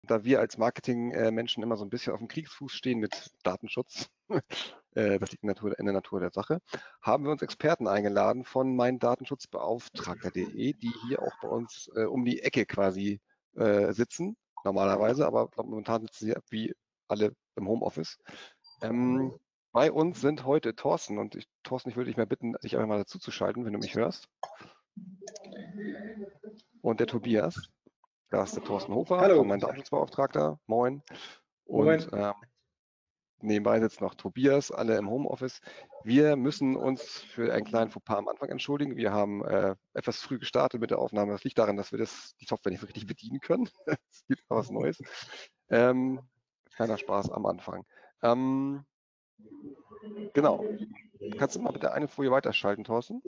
da wir als Marketing-Menschen immer so ein bisschen auf dem Kriegsfuß stehen mit Datenschutz, das liegt in der Natur der Sache, haben wir uns Experten eingeladen von meindatenschutzbeauftragter.de, die hier auch bei uns um die Ecke quasi sitzen, normalerweise, aber momentan sitzen sie wie alle im Homeoffice. Bei uns sind heute Thorsten und Thorsten, ich würde dich mal bitten, dich einfach mal dazu zu schalten, wenn du mich hörst. Und der Tobias. Da ist der Thorsten Hofer Hallo. von meinem Datenschutzbeauftragter. Moin. Und Moin. nebenbei sitzt noch Tobias, alle im Homeoffice. Wir müssen uns für einen kleinen Fauxpas am Anfang entschuldigen. Wir haben etwas früh gestartet mit der Aufnahme. Das liegt daran, dass wir die Software nicht so richtig bedienen können. Es gibt was Neues. Kleiner Spaß am Anfang. Genau. Kannst du mal bitte eine Folie weiterschalten, Thorsten?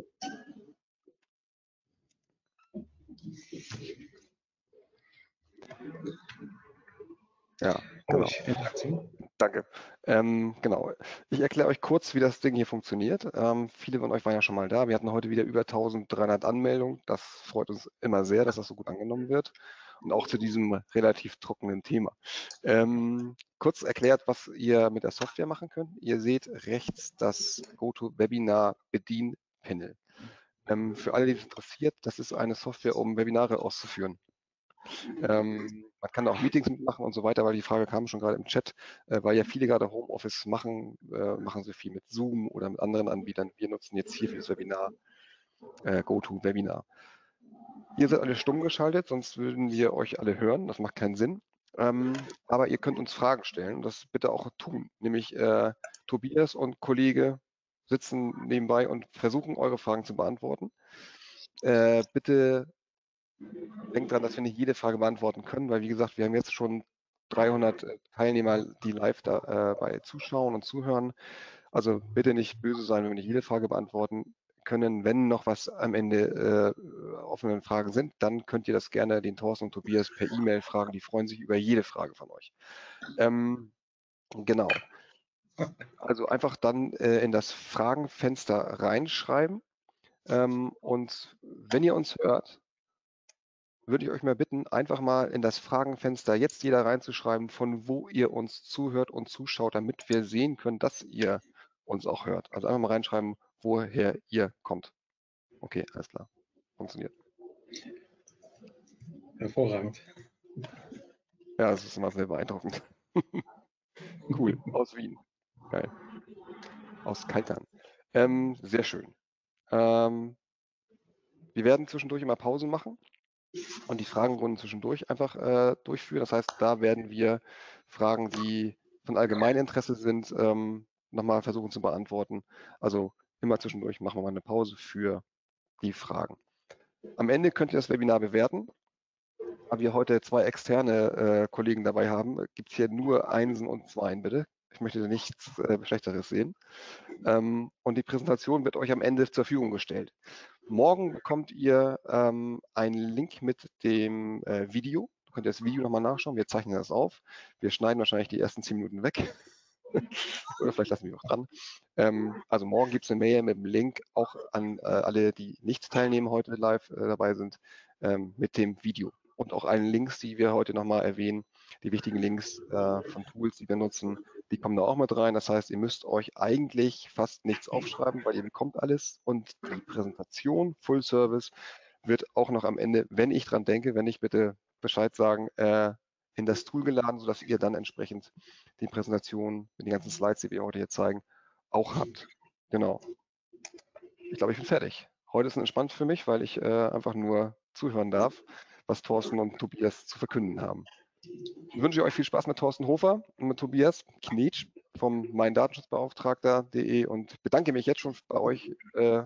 Ja, genau. Danke. Genau. Ich erkläre euch kurz, wie das Ding hier funktioniert. Viele von euch waren ja schon mal da. Wir hatten heute wieder über 1300 Anmeldungen. Das freut uns immer sehr, dass das so gut angenommen wird. Und auch zu diesem relativ trockenen Thema. Kurz erklärt, was ihr mit der Software machen könnt. Ihr seht rechts das GoToWebinar-Bedienpanel. Für alle, die es interessiert, das ist eine Software, um Webinare auszuführen. Man kann auch Meetings mitmachen und so weiter, weil die Frage kam schon gerade im Chat, weil ja viele gerade Homeoffice machen, machen sie viel mit Zoom oder mit anderen Anbietern. Wir nutzen jetzt hier für das Webinar GoToWebinar. Ihr seid alle stumm geschaltet, sonst würden wir euch alle hören. Das macht keinen Sinn. Aber ihr könnt uns Fragen stellen und das bitte auch tun. Nämlich Tobias und Kollege sitzen nebenbei und versuchen, eure Fragen zu beantworten. Bitte denkt dran, dass wir nicht jede Frage beantworten können, weil wie gesagt, wir haben jetzt schon 300 Teilnehmer, die live dabei zuschauen und zuhören. Also bitte nicht böse sein, wenn wir nicht jede Frage beantworten können. Wenn noch was am Ende offene Fragen sind, dann könnt ihr das gerne den Thorsten und Tobias per E-Mail fragen. Die freuen sich über jede Frage von euch. Genau. Also einfach dann in das Fragenfenster reinschreiben. Und wenn ihr uns hört, würde ich euch mal bitten, einfach mal in das Fragenfenster jetzt jeder reinzuschreiben, von wo ihr uns zuhört und zuschaut, damit wir sehen können, dass ihr uns auch hört. Also einfach mal reinschreiben, woher ihr kommt. Okay, alles klar. Funktioniert. Hervorragend. Ja, das ist immer sehr beeindruckend. Cool. Aus Wien. Geil. Aus Kaltern. Sehr schön. Wir werden zwischendurch immer Pausen machen und die Fragenrunden zwischendurch einfach durchführen. Das heißt, da werden wir Fragen, die von allgemeinem Interesse sind, nochmal versuchen zu beantworten. Also immer zwischendurch machen wir mal eine Pause für die Fragen. Am Ende könnt ihr das Webinar bewerten. Da wir heute 2 externe Kollegen dabei haben, gibt es hier nur Einsen und Zweien, bitte. Ich möchte nichts Schlechteres sehen. Und die Präsentation wird euch am Ende zur Verfügung gestellt. Morgen bekommt ihr einen Link mit dem Video. Du könnt das Video nochmal nachschauen. Wir zeichnen das auf. Wir schneiden wahrscheinlich die ersten 10 Minuten weg. Oder vielleicht lassen wir auch dran. Also morgen gibt es eine Mail mit dem Link auch an alle, die nicht teilnehmen, heute live dabei sind, mit dem Video. Und auch allen Links, die wir heute nochmal erwähnen, die wichtigen Links von Tools, die wir nutzen, die kommen da auch mit rein. Das heißt, ihr müsst euch eigentlich fast nichts aufschreiben, weil ihr bekommt alles. Und die Präsentation, Full Service, wird auch noch am Ende, wenn ich dran denke, wenn ich bitte Bescheid sagen, in das Tool geladen, sodass ihr dann entsprechend die Präsentation mit den ganzen Slides, die wir heute hier zeigen, auch habt. Genau. Ich glaube, ich bin fertig. Heute ist entspannt für mich, weil ich einfach nur zuhören darf, was Thorsten und Tobias zu verkünden haben. Ich wünsche euch viel Spaß mit Thorsten Hofer und mit Tobias Knetsch vom meindatenschutzbeauftragter.de und bedanke mich jetzt schon bei euch, dass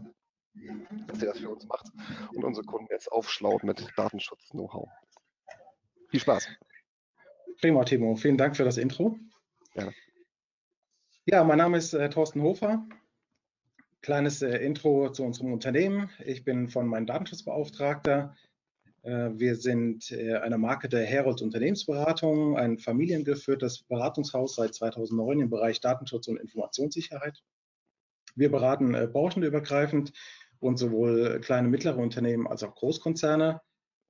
ihr das für uns macht und unsere Kunden jetzt aufschlaut mit Datenschutz-Know-how. Viel Spaß. Prima, Timo. Vielen Dank für das Intro. Gerne. Ja, mein Name ist Thorsten Hofer. Kleines Intro zu unserem Unternehmen. Ich bin von meinem Datenschutzbeauftragter. Wir sind eine Marke der Herold Unternehmensberatung, ein familiengeführtes Beratungshaus seit 2009 im Bereich Datenschutz und Informationssicherheit. Wir beraten branchenübergreifend und sowohl kleine, mittlere Unternehmen als auch Großkonzerne.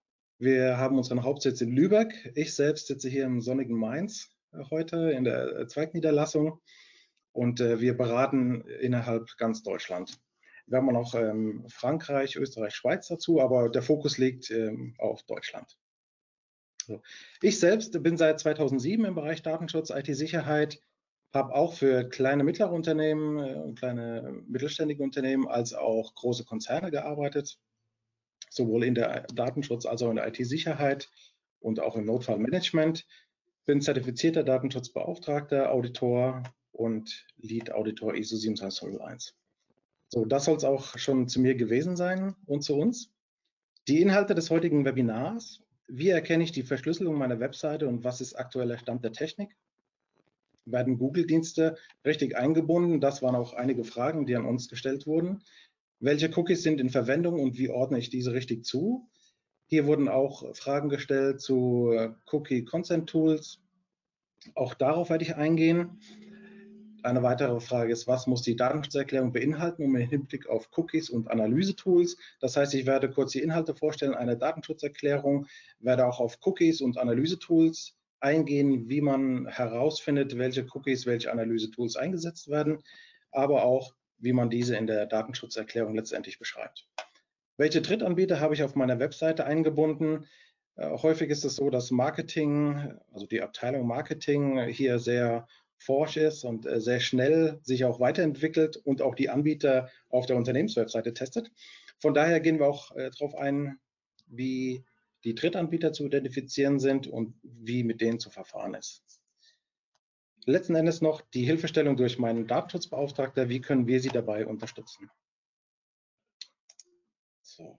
Wir haben unseren Hauptsitz in Lübeck. Ich selbst sitze hier im sonnigen Mainz heute in der Zweigniederlassung und wir beraten innerhalb ganz Deutschland. Wir haben auch noch Frankreich, Österreich, Schweiz dazu, aber der Fokus liegt auf Deutschland. So. Ich selbst bin seit 2007 im Bereich Datenschutz, IT-Sicherheit, habe auch für kleine, mittlere Unternehmen, kleine, mittelständige Unternehmen als auch große Konzerne gearbeitet, sowohl in der Datenschutz als auch in der IT-Sicherheit und auch im Notfallmanagement. Bin zertifizierter Datenschutzbeauftragter, Auditor und Lead-Auditor ISO 27001. So, das soll es auch schon zu mir gewesen sein und zu uns. Die Inhalte des heutigen Webinars: Wie erkenne ich die Verschlüsselung meiner Webseite und was ist aktueller Stand der Technik? Werden Google-Dienste richtig eingebunden? Das waren auch einige Fragen, die an uns gestellt wurden. Welche Cookies sind in Verwendung und wie ordne ich diese richtig zu? Hier wurden auch Fragen gestellt zu Cookie Consent Tools. Auch darauf werde ich eingehen. Eine weitere Frage ist, was muss die Datenschutzerklärung beinhalten, im Hinblick auf Cookies und Analysetools? Das heißt, ich werde kurz die Inhalte vorstellen, eine Datenschutzerklärung, werde auch auf Cookies und Analysetools eingehen, wie man herausfindet, welche Cookies, welche Analysetools eingesetzt werden, aber auch, wie man diese in der Datenschutzerklärung letztendlich beschreibt. Welche Drittanbieter habe ich auf meiner Webseite eingebunden? Häufig ist es so, dass Marketing, also die Abteilung Marketing, hier sehr forsch ist und sehr schnell sich auch weiterentwickelt und auch die Anbieter auf der Unternehmenswebseite testet. Von daher gehen wir auch darauf ein, wie die Drittanbieter zu identifizieren sind und wie mit denen zu verfahren ist. Letzten Endes noch die Hilfestellung durch meinen Datenschutzbeauftragter. Wie können wir Sie dabei unterstützen? So.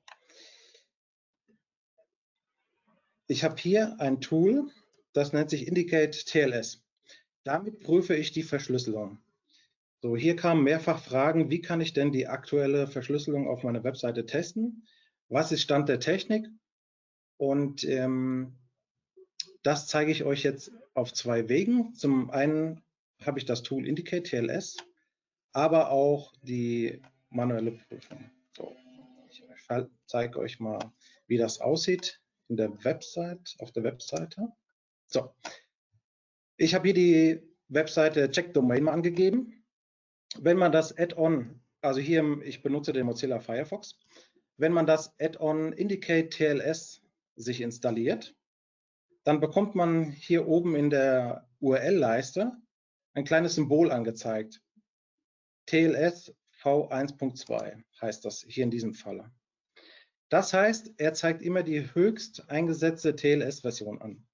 Ich habe hier ein Tool, das nennt sich Indicate TLS. Damit prüfe ich die Verschlüsselung. So, hier kamen mehrfach Fragen, wie kann ich denn die aktuelle Verschlüsselung auf meiner Webseite testen? Was ist Stand der Technik? Und das zeige ich euch jetzt auf zwei Wegen. Zum einen habe ich das Tool Indicate TLS, aber auch die manuelle Prüfung. So, ich zeige euch mal, wie das aussieht in der Website, auf der Webseite. So, ich habe hier die Webseite Check Domain mal angegeben. Wenn man das Add-on, also hier, ich benutze den Mozilla Firefox, wenn man das Add-on Indicate TLS sich installiert, dann bekommt man hier oben in der URL-Leiste ein kleines Symbol angezeigt. TLS v1.2 heißt das hier in diesem Falle. Das heißt, er zeigt immer die höchst eingesetzte TLS-Version an.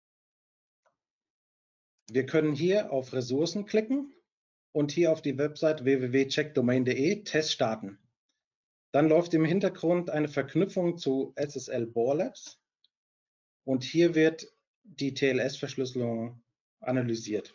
Wir können hier auf Ressourcen klicken und hier auf die Website www.checkdomain.de Test starten. Dann läuft im Hintergrund eine Verknüpfung zu SSL Bore Labs und hier wird die TLS-Verschlüsselung analysiert.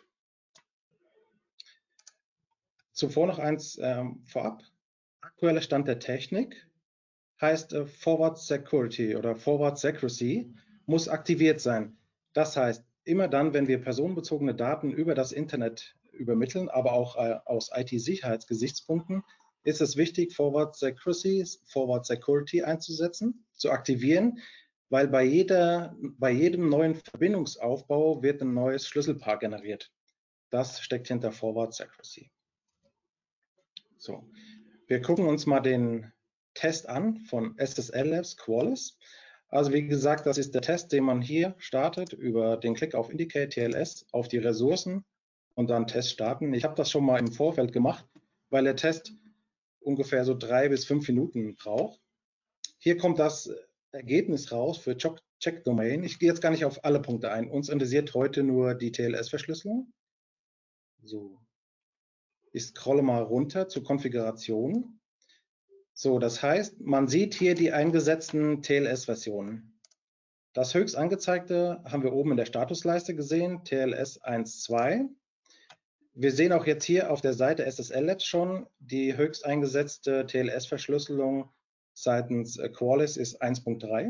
Zuvor noch eins vorab. Aktueller Stand der Technik heißt Forward Security oder Forward Secrecy muss aktiviert sein. Das heißt, immer dann, wenn wir personenbezogene Daten über das Internet übermitteln, aber auch aus IT-Sicherheitsgesichtspunkten, ist es wichtig, Forward Security einzusetzen, zu aktivieren, weil bei jedem neuen Verbindungsaufbau wird ein neues Schlüsselpaar generiert. Das steckt hinter Forward Secrecy. So, wir gucken uns mal den Test an von SSL Labs Qualys. Also wie gesagt, das ist der Test, den man hier startet über den Klick auf Indicate TLS auf die Ressourcen und dann Test starten. Ich habe das schon mal im Vorfeld gemacht, weil der Test ungefähr so 3 bis 5 Minuten braucht. Hier kommt das Ergebnis raus für Check Domain. Ich gehe jetzt gar nicht auf alle Punkte ein. Uns interessiert heute nur die TLS-Verschlüsselung. So, ich scrolle mal runter zur Konfiguration. So, das heißt, man sieht hier die eingesetzten TLS-Versionen. Das höchst angezeigte haben wir oben in der Statusleiste gesehen, TLS 1.2. Wir sehen auch jetzt hier auf der Seite SSL Labs schon, die höchst eingesetzte TLS-Verschlüsselung seitens Qualys ist 1.3.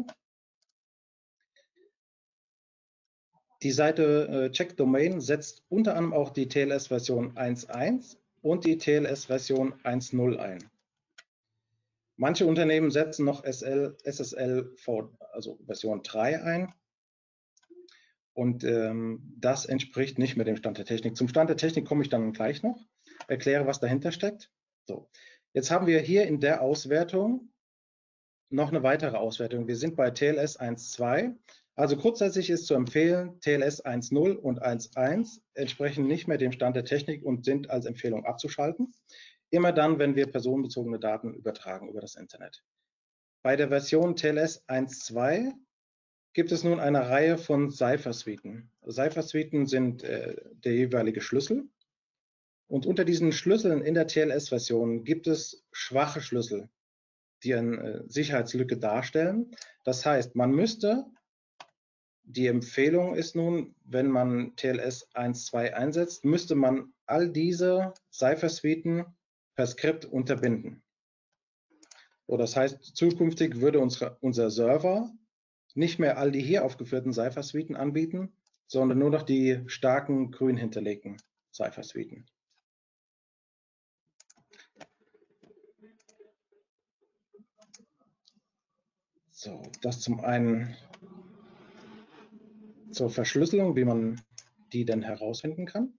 Die Seite Check Domain setzt unter anderem auch die TLS-Version 1.1 und die TLS-Version 1.0 ein. Manche Unternehmen setzen noch SSL also Version 3 ein. Und das entspricht nicht mehr dem Stand der Technik. Zum Stand der Technik komme ich dann gleich noch, erkläre, was dahinter steckt. So, jetzt haben wir hier in der Auswertung noch eine weitere Auswertung. Wir sind bei TLS 1.2. Also grundsätzlich ist zu empfehlen, TLS 1.0 und 1.1 entsprechen nicht mehr dem Stand der Technik und sind als Empfehlung abzuschalten. Immer dann, wenn wir personenbezogene Daten übertragen über das Internet. Bei der Version TLS 1.2 gibt es nun eine Reihe von Cipher-Suiten. Cipher-Suiten sind der jeweilige Schlüssel. Und unter diesen Schlüsseln in der TLS-Version gibt es schwache Schlüssel, die eine Sicherheitslücke darstellen. Das heißt, die Empfehlung ist nun, wenn man TLS 1.2 einsetzt, müsste man all diese Cipher-Suiten per Skript unterbinden. So, das heißt, zukünftig würde unser Server nicht mehr all die hier aufgeführten Cipher-Suiten anbieten, sondern nur noch die starken grün hinterlegten Cipher-Suiten. So, das zum einen zur Verschlüsselung, wie man die denn herausfinden kann.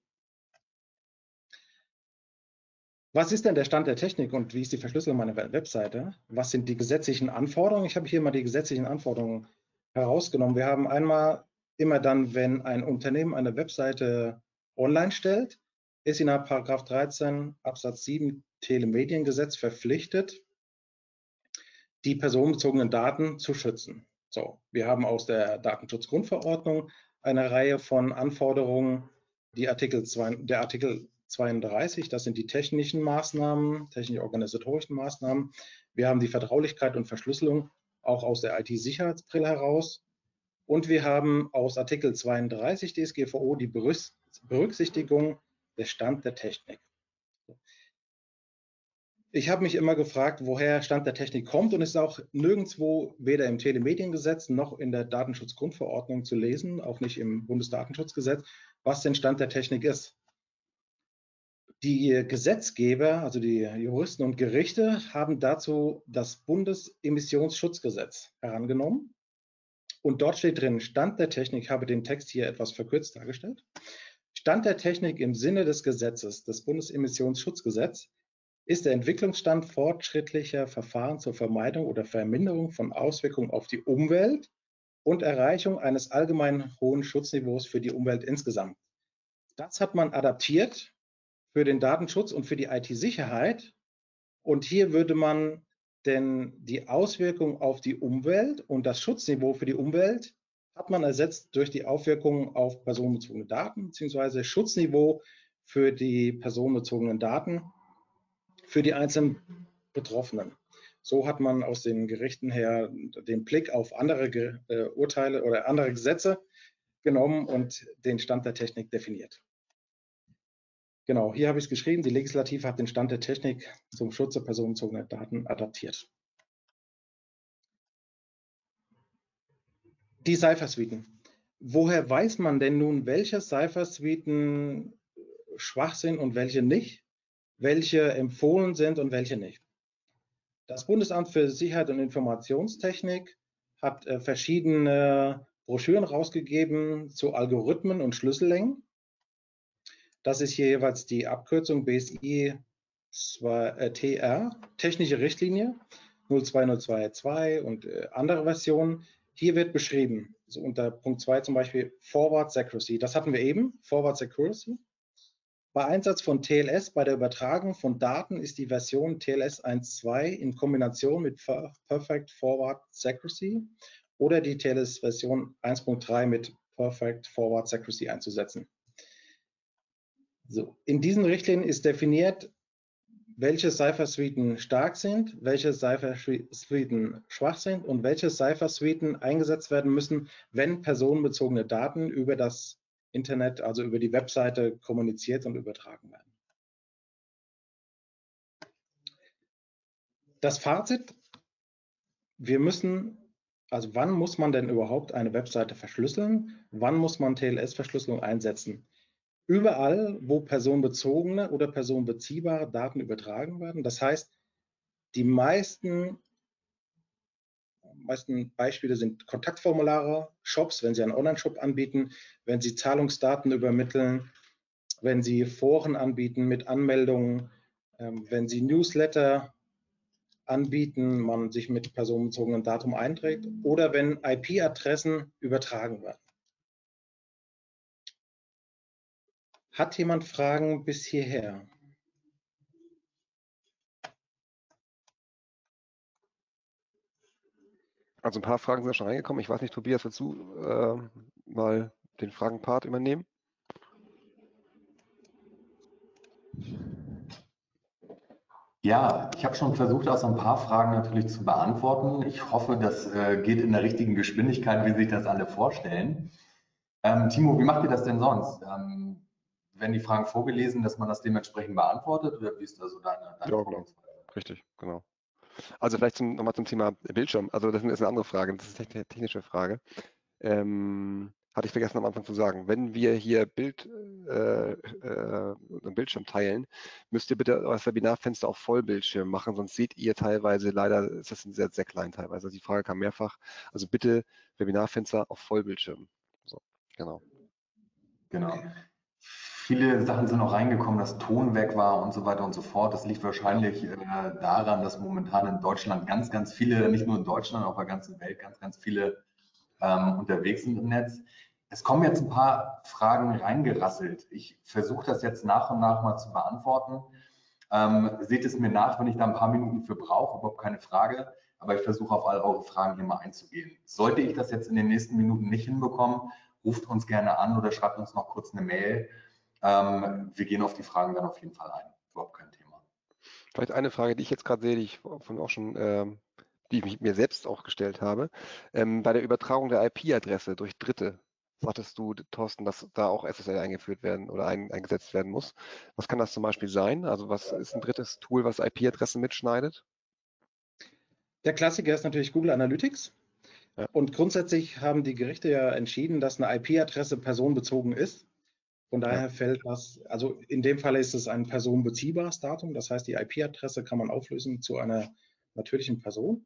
Was ist denn der Stand der Technik und wie ist die Verschlüsselung meiner Webseite? Was sind die gesetzlichen Anforderungen? Ich habe hier mal die gesetzlichen Anforderungen herausgenommen. Wir haben einmal immer dann, wenn ein Unternehmen eine Webseite online stellt, ist in § 13 Absatz 7 Telemediengesetz verpflichtet, die personenbezogenen Daten zu schützen. So, wir haben aus der Datenschutzgrundverordnung eine Reihe von Anforderungen, der Artikel 32, das sind die technischen Maßnahmen, technisch-organisatorischen Maßnahmen. Wir haben die Vertraulichkeit und Verschlüsselung auch aus der IT-Sicherheitsbrille heraus. Und wir haben aus Artikel 32 DSGVO die Berücksichtigung des Stand der Technik. Ich habe mich immer gefragt, woher Stand der Technik kommt und es ist auch nirgendwo, weder im Telemediengesetz noch in der Datenschutzgrundverordnung zu lesen, auch nicht im Bundesdatenschutzgesetz, was denn Stand der Technik ist. Die Gesetzgeber, also die Juristen und Gerichte, haben dazu das Bundesemissionsschutzgesetz herangenommen. Und dort steht drin, Stand der Technik, ich habe den Text hier etwas verkürzt dargestellt. Stand der Technik im Sinne des Gesetzes, des Bundesemissionsschutzgesetzes, ist der Entwicklungsstand fortschrittlicher Verfahren zur Vermeidung oder Verminderung von Auswirkungen auf die Umwelt und Erreichung eines allgemeinen hohen Schutzniveaus für die Umwelt insgesamt. Das hat man adaptiert für den Datenschutz und für die IT-Sicherheit. Und hier würde man denn die Auswirkungen auf die Umwelt und das Schutzniveau für die Umwelt hat man ersetzt durch die Auswirkungen auf personenbezogene Daten bzw. Schutzniveau für die personenbezogenen Daten für die einzelnen Betroffenen. So hat man aus den Gerichten her den Blick auf andere Urteile oder andere Gesetze genommen und den Stand der Technik definiert. Genau, hier habe ich es geschrieben, die Legislative hat den Stand der Technik zum Schutz der personenbezogenen Daten adaptiert. Die Cipher-Suiten. Woher weiß man denn nun, welche Cipher-Suiten schwach sind und welche nicht? Welche empfohlen sind und welche nicht? Das Bundesamt für Sicherheit und Informationstechnik hat verschiedene Broschüren rausgegeben zu Algorithmen und Schlüssellängen. Das ist hier jeweils die Abkürzung BSI TR, technische Richtlinie 02022 und andere Versionen. Hier wird beschrieben, also unter Punkt 2 zum Beispiel Forward Secrecy. Das hatten wir eben, Forward Secrecy. Bei Einsatz von TLS bei der Übertragung von Daten ist die Version TLS 1.2 in Kombination mit Perfect Forward Secrecy oder die TLS-Version 1.3 mit Perfect Forward Secrecy einzusetzen. So, in diesen Richtlinien ist definiert, welche Cipher-Suiten stark sind, welche Cipher-Suiten schwach sind und welche Cipher-Suiten eingesetzt werden müssen, wenn personenbezogene Daten über das Internet, also über die Webseite kommuniziert und übertragen werden. Das Fazit, also wann muss man denn überhaupt eine Webseite verschlüsseln? Wann muss man TLS-Verschlüsselung einsetzen? Überall, wo personenbezogene oder personenbeziehbare Daten übertragen werden. Das heißt, Die meisten Beispiele sind Kontaktformulare, Shops, wenn Sie einen Online-Shop anbieten, wenn Sie Zahlungsdaten übermitteln, wenn Sie Foren anbieten mit Anmeldungen, wenn Sie Newsletter anbieten, man sich mit personenbezogenen Daten einträgt oder wenn IP-Adressen übertragen werden. Hat jemand Fragen bis hierher? Also ein paar Fragen sind schon reingekommen. Ich weiß nicht, Tobias, willst du mal den Fragenpart übernehmen? Ja, ich habe schon versucht, auch so ein paar Fragen natürlich zu beantworten. Ich hoffe, das geht in der richtigen Geschwindigkeit, wie sich das alle vorstellen. Timo, wie macht ihr das denn sonst? Werden die Fragen vorgelesen, dass man das dementsprechend beantwortet oder wie ist da so deine Ja, genau. Vorgehensweise? Richtig, genau. Also vielleicht nochmal zum Thema Bildschirm. Also das ist eine andere Frage, das ist eine technische Frage. Hatte ich vergessen am Anfang zu sagen. Wenn wir hier einen Bildschirm teilen, müsst ihr bitte das Webinarfenster auf Vollbildschirm machen, sonst seht ihr teilweise, leider ist das sehr, sehr klein teilweise. Also die Frage kam mehrfach. Also bitte Webinarfenster auf Vollbildschirm. So, genau. Genau. Viele Sachen sind auch reingekommen, dass Ton weg war und so weiter und so fort. Das liegt wahrscheinlich daran, dass momentan in Deutschland ganz, ganz viele, nicht nur in Deutschland, auf der ganzen Welt, ganz, ganz viele unterwegs sind im Netz. Es kommen jetzt ein paar Fragen reingerasselt. Ich versuche das jetzt nach und nach mal zu beantworten. Seht es mir nach, wenn ich da ein paar Minuten für brauche, überhaupt keine Frage. Aber ich versuche auf all eure Fragen hier mal einzugehen. Sollte ich das jetzt in den nächsten Minuten nicht hinbekommen, ruft uns gerne an oder schreibt uns noch kurz eine Mail. Wir gehen auf die Fragen dann auf jeden Fall ein. Überhaupt kein Thema. Vielleicht eine Frage, die ich jetzt gerade sehe, die ich auch schon, die ich mir selbst auch gestellt habe. Bei der Übertragung der IP-Adresse durch Dritte, sagtest du, Thorsten, dass da auch SSL eingeführt werden oder eingesetzt werden muss. Was kann das zum Beispiel sein? Also was ist ein drittes Tool, was IP-Adressen mitschneidet? Der Klassiker ist natürlich Google Analytics. Ja. Und grundsätzlich haben die Gerichte ja entschieden, dass eine IP-Adresse personenbezogen ist. Von daher fällt das, also in dem Fall ist es ein personenbeziehbares Datum. Das heißt, die IP-Adresse kann man auflösen zu einer natürlichen Person.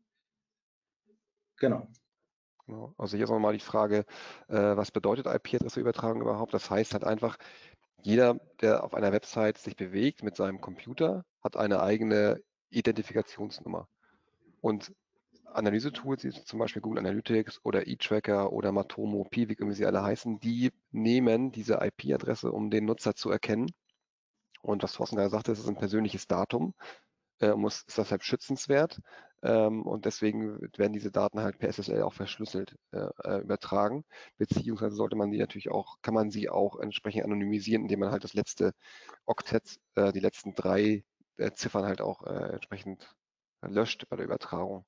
Genau. Genau. Also hier ist nochmal die Frage, was bedeutet IP-Adresseübertragung überhaupt? Das heißt halt einfach, jeder, der auf einer Website sich bewegt mit seinem Computer, hat eine eigene Identifikationsnummer. Und Analysetools, wie zum Beispiel Google Analytics oder eTracker oder Matomo, Piwik, wie sie alle heißen, die nehmen diese IP-Adresse, um den Nutzer zu erkennen. Und was Thorsten gerade sagte, es ist ein persönliches Datum, ist deshalb schützenswert. Und deswegen werden diese Daten halt per SSL auch verschlüsselt übertragen. Beziehungsweise sollte man die natürlich auch, kann man sie auch entsprechend anonymisieren, indem man halt das letzte Oktett, die letzten 3 Ziffern halt auch entsprechend löscht bei der Übertragung.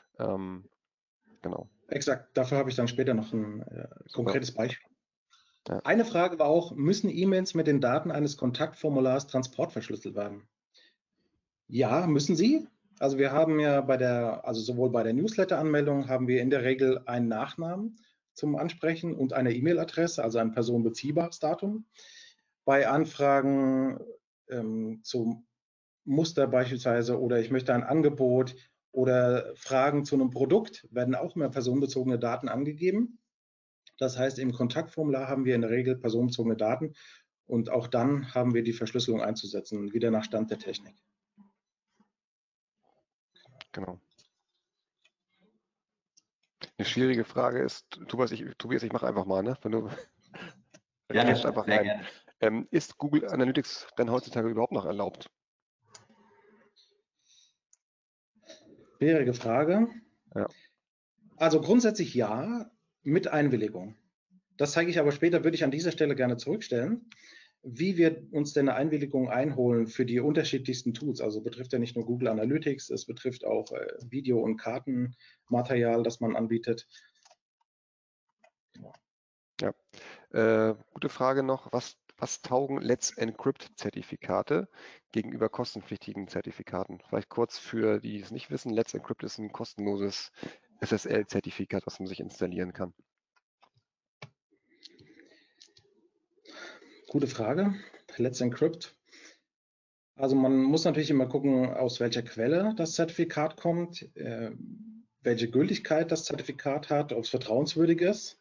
Genau. Exakt, dafür habe ich dann später noch ein konkretes Beispiel. Ja. Eine Frage war auch, müssen E-Mails mit den Daten eines Kontaktformulars transportverschlüsselt werden? Ja, müssen sie. Also wir haben ja also sowohl bei der Newsletter-Anmeldung haben wir in der Regel einen Nachnamen zum Ansprechen und eine E-Mail-Adresse, also ein personenbeziehbares Datum. Bei Anfragen zum Muster beispielsweise oder ich möchte ein Angebot oder Fragen zu einem Produkt werden auch immer personenbezogene Daten angegeben. Das heißt, im Kontaktformular haben wir in der Regel personenbezogene Daten und auch dann haben wir die Verschlüsselung einzusetzen, wieder nach Stand der Technik. Genau. Eine schwierige Frage ist, Tobias, ich mache einfach mal, ne? Wenn du Gerne, einfach sehr rein. gerne. Ist Google Analytics denn heutzutage überhaupt noch erlaubt? Schwierige Frage. Ja. Also grundsätzlich ja, mit Einwilligung. Das zeige ich aber später, würde ich an dieser Stelle gerne zurückstellen, wie wir uns denn eine Einwilligung einholen für die unterschiedlichsten Tools. Also betrifft ja nicht nur Google Analytics, es betrifft auch Video- und Kartenmaterial, das man anbietet. Ja. Gute Frage noch, was taugen Let's Encrypt-Zertifikate gegenüber kostenpflichtigen Zertifikaten? Vielleicht kurz für die, die es nicht wissen, Let's Encrypt ist ein kostenloses SSL-Zertifikat, was man sich installieren kann. Gute Frage. Let's Encrypt. Also man muss natürlich immer gucken, aus welcher Quelle das Zertifikat kommt, welche Gültigkeit das Zertifikat hat, ob es vertrauenswürdig ist.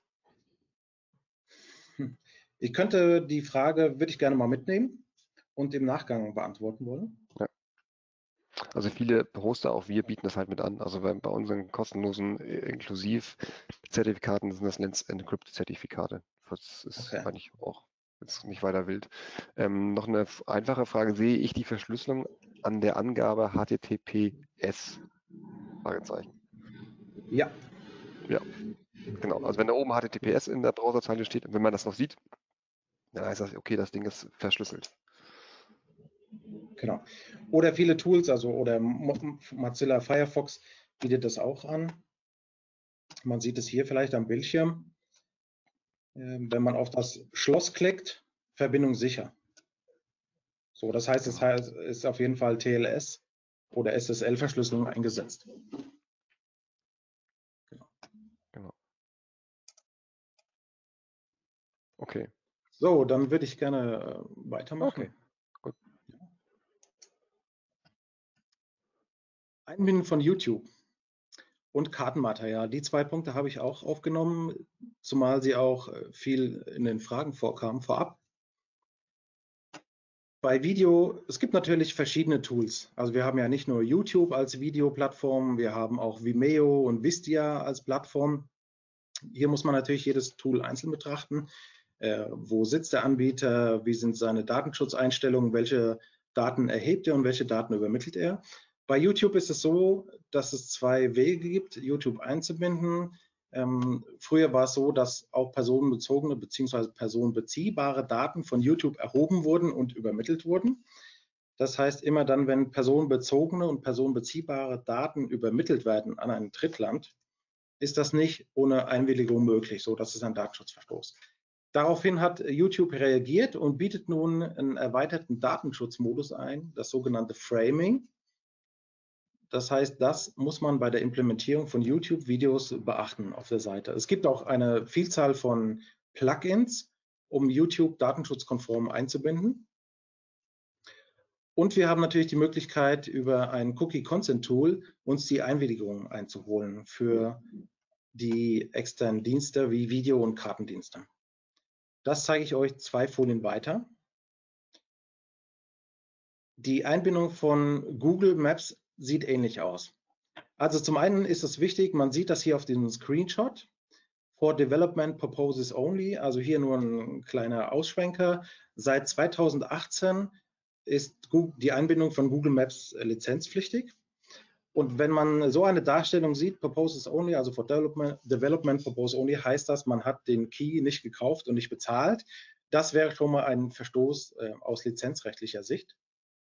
Ich könnte die Frage, würde ich gerne mal mitnehmen und im Nachgang beantworten wollen. Ja. Also viele Hoster, auch wir bieten das halt mit an. Also bei unseren kostenlosen Inklusiv-Zertifikaten sind das Lens Encrypt-Zertifikate. Das ist Okay. eigentlich auch jetzt nicht weiter wild. Noch eine einfache Frage. Sehe ich die Verschlüsselung an der Angabe HTTPS? Fragezeichen. Ja. Ja, genau. Also wenn da oben HTTPS in der Browserzeile steht und wenn man das noch sieht, dann heißt das, okay, das Ding ist verschlüsselt. Genau. Oder viele Tools, also oder Mozilla Firefox bietet das auch an. Man sieht es hier vielleicht am Bildschirm. Wenn man auf das Schloss klickt, Verbindung sicher. So, das heißt, es ist auf jeden Fall TLS oder SSL-Verschlüsselung eingesetzt. Genau. Okay. So, dann würde ich gerne weitermachen. Okay, gut. Einbinden von YouTube und Kartenmaterial. Die 2 Punkte habe ich auch aufgenommen, zumal sie auch viel in den Fragen vorkamen vorab. Bei Video, es gibt natürlich verschiedene Tools. Also wir haben ja nicht nur YouTube als Videoplattform, wir haben auch Vimeo und Vistia als Plattform. Hier muss man natürlich jedes Tool einzeln betrachten. Wo sitzt der Anbieter? Wie sind seine Datenschutzeinstellungen? Welche Daten erhebt er und welche Daten übermittelt er? Bei YouTube ist es so, dass es 2 Wege gibt, YouTube einzubinden. Früher war es so, dass auch personenbezogene bzw. personenbeziehbare Daten von YouTube erhoben wurden und übermittelt wurden. Das heißt, immer dann, wenn personenbezogene und personenbeziehbare Daten übermittelt werden an ein Drittland, ist das nicht ohne Einwilligung möglich. So, das ist ein Datenschutzverstoß. Daraufhin hat YouTube reagiert und bietet nun einen erweiterten Datenschutzmodus ein, das sogenannte Framing. Das heißt, das muss man bei der Implementierung von YouTube-Videos beachten auf der Seite. Es gibt auch eine Vielzahl von Plugins, um YouTube datenschutzkonform einzubinden. Und wir haben natürlich die Möglichkeit, über ein Cookie Consent Tool uns die Einwilligung einzuholen für die externen Dienste wie Video- und Kartendienste. Das zeige ich euch 2 Folien weiter. Die Einbindung von Google Maps sieht ähnlich aus. Also zum einen ist es wichtig, man sieht das hier auf diesem Screenshot. For Development Purposes Only, also hier nur ein kleiner Ausschwenker. Seit 2018 ist die Einbindung von Google Maps lizenzpflichtig. Und wenn man so eine Darstellung sieht, Purposes Only, also for Development Purpose Only, heißt das, man hat den Key nicht gekauft und nicht bezahlt. Das wäre schon mal ein Verstoß aus lizenzrechtlicher Sicht.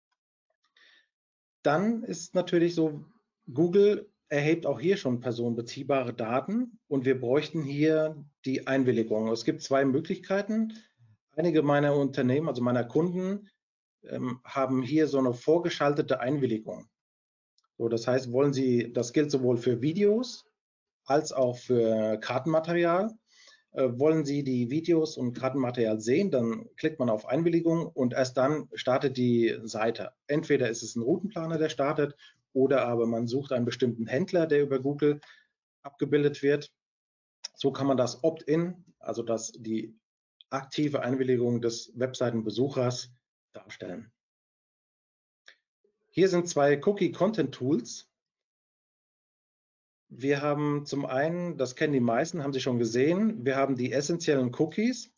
Dann ist natürlich so, Google erhebt auch hier schon personenbeziehbare Daten und wir bräuchten hier die Einwilligung. Es gibt 2 Möglichkeiten. Einige meiner Unternehmen, also meiner Kunden, haben hier so eine vorgeschaltete Einwilligung. So, das heißt, das gilt sowohl für Videos als auch für Kartenmaterial. Wollen Sie die Videos und Kartenmaterial sehen, dann klickt man auf Einwilligung und erst dann startet die Seite. Entweder ist es ein Routenplaner, der startet, oder aber man sucht einen bestimmten Händler, der über Google abgebildet wird. So kann man das Opt-in, also die aktive Einwilligung des Webseitenbesuchers darstellen. Hier sind 2 Cookie Content Tools. Wir haben zum einen, das kennen die meisten, haben Sie schon gesehen, wir haben die essentiellen Cookies,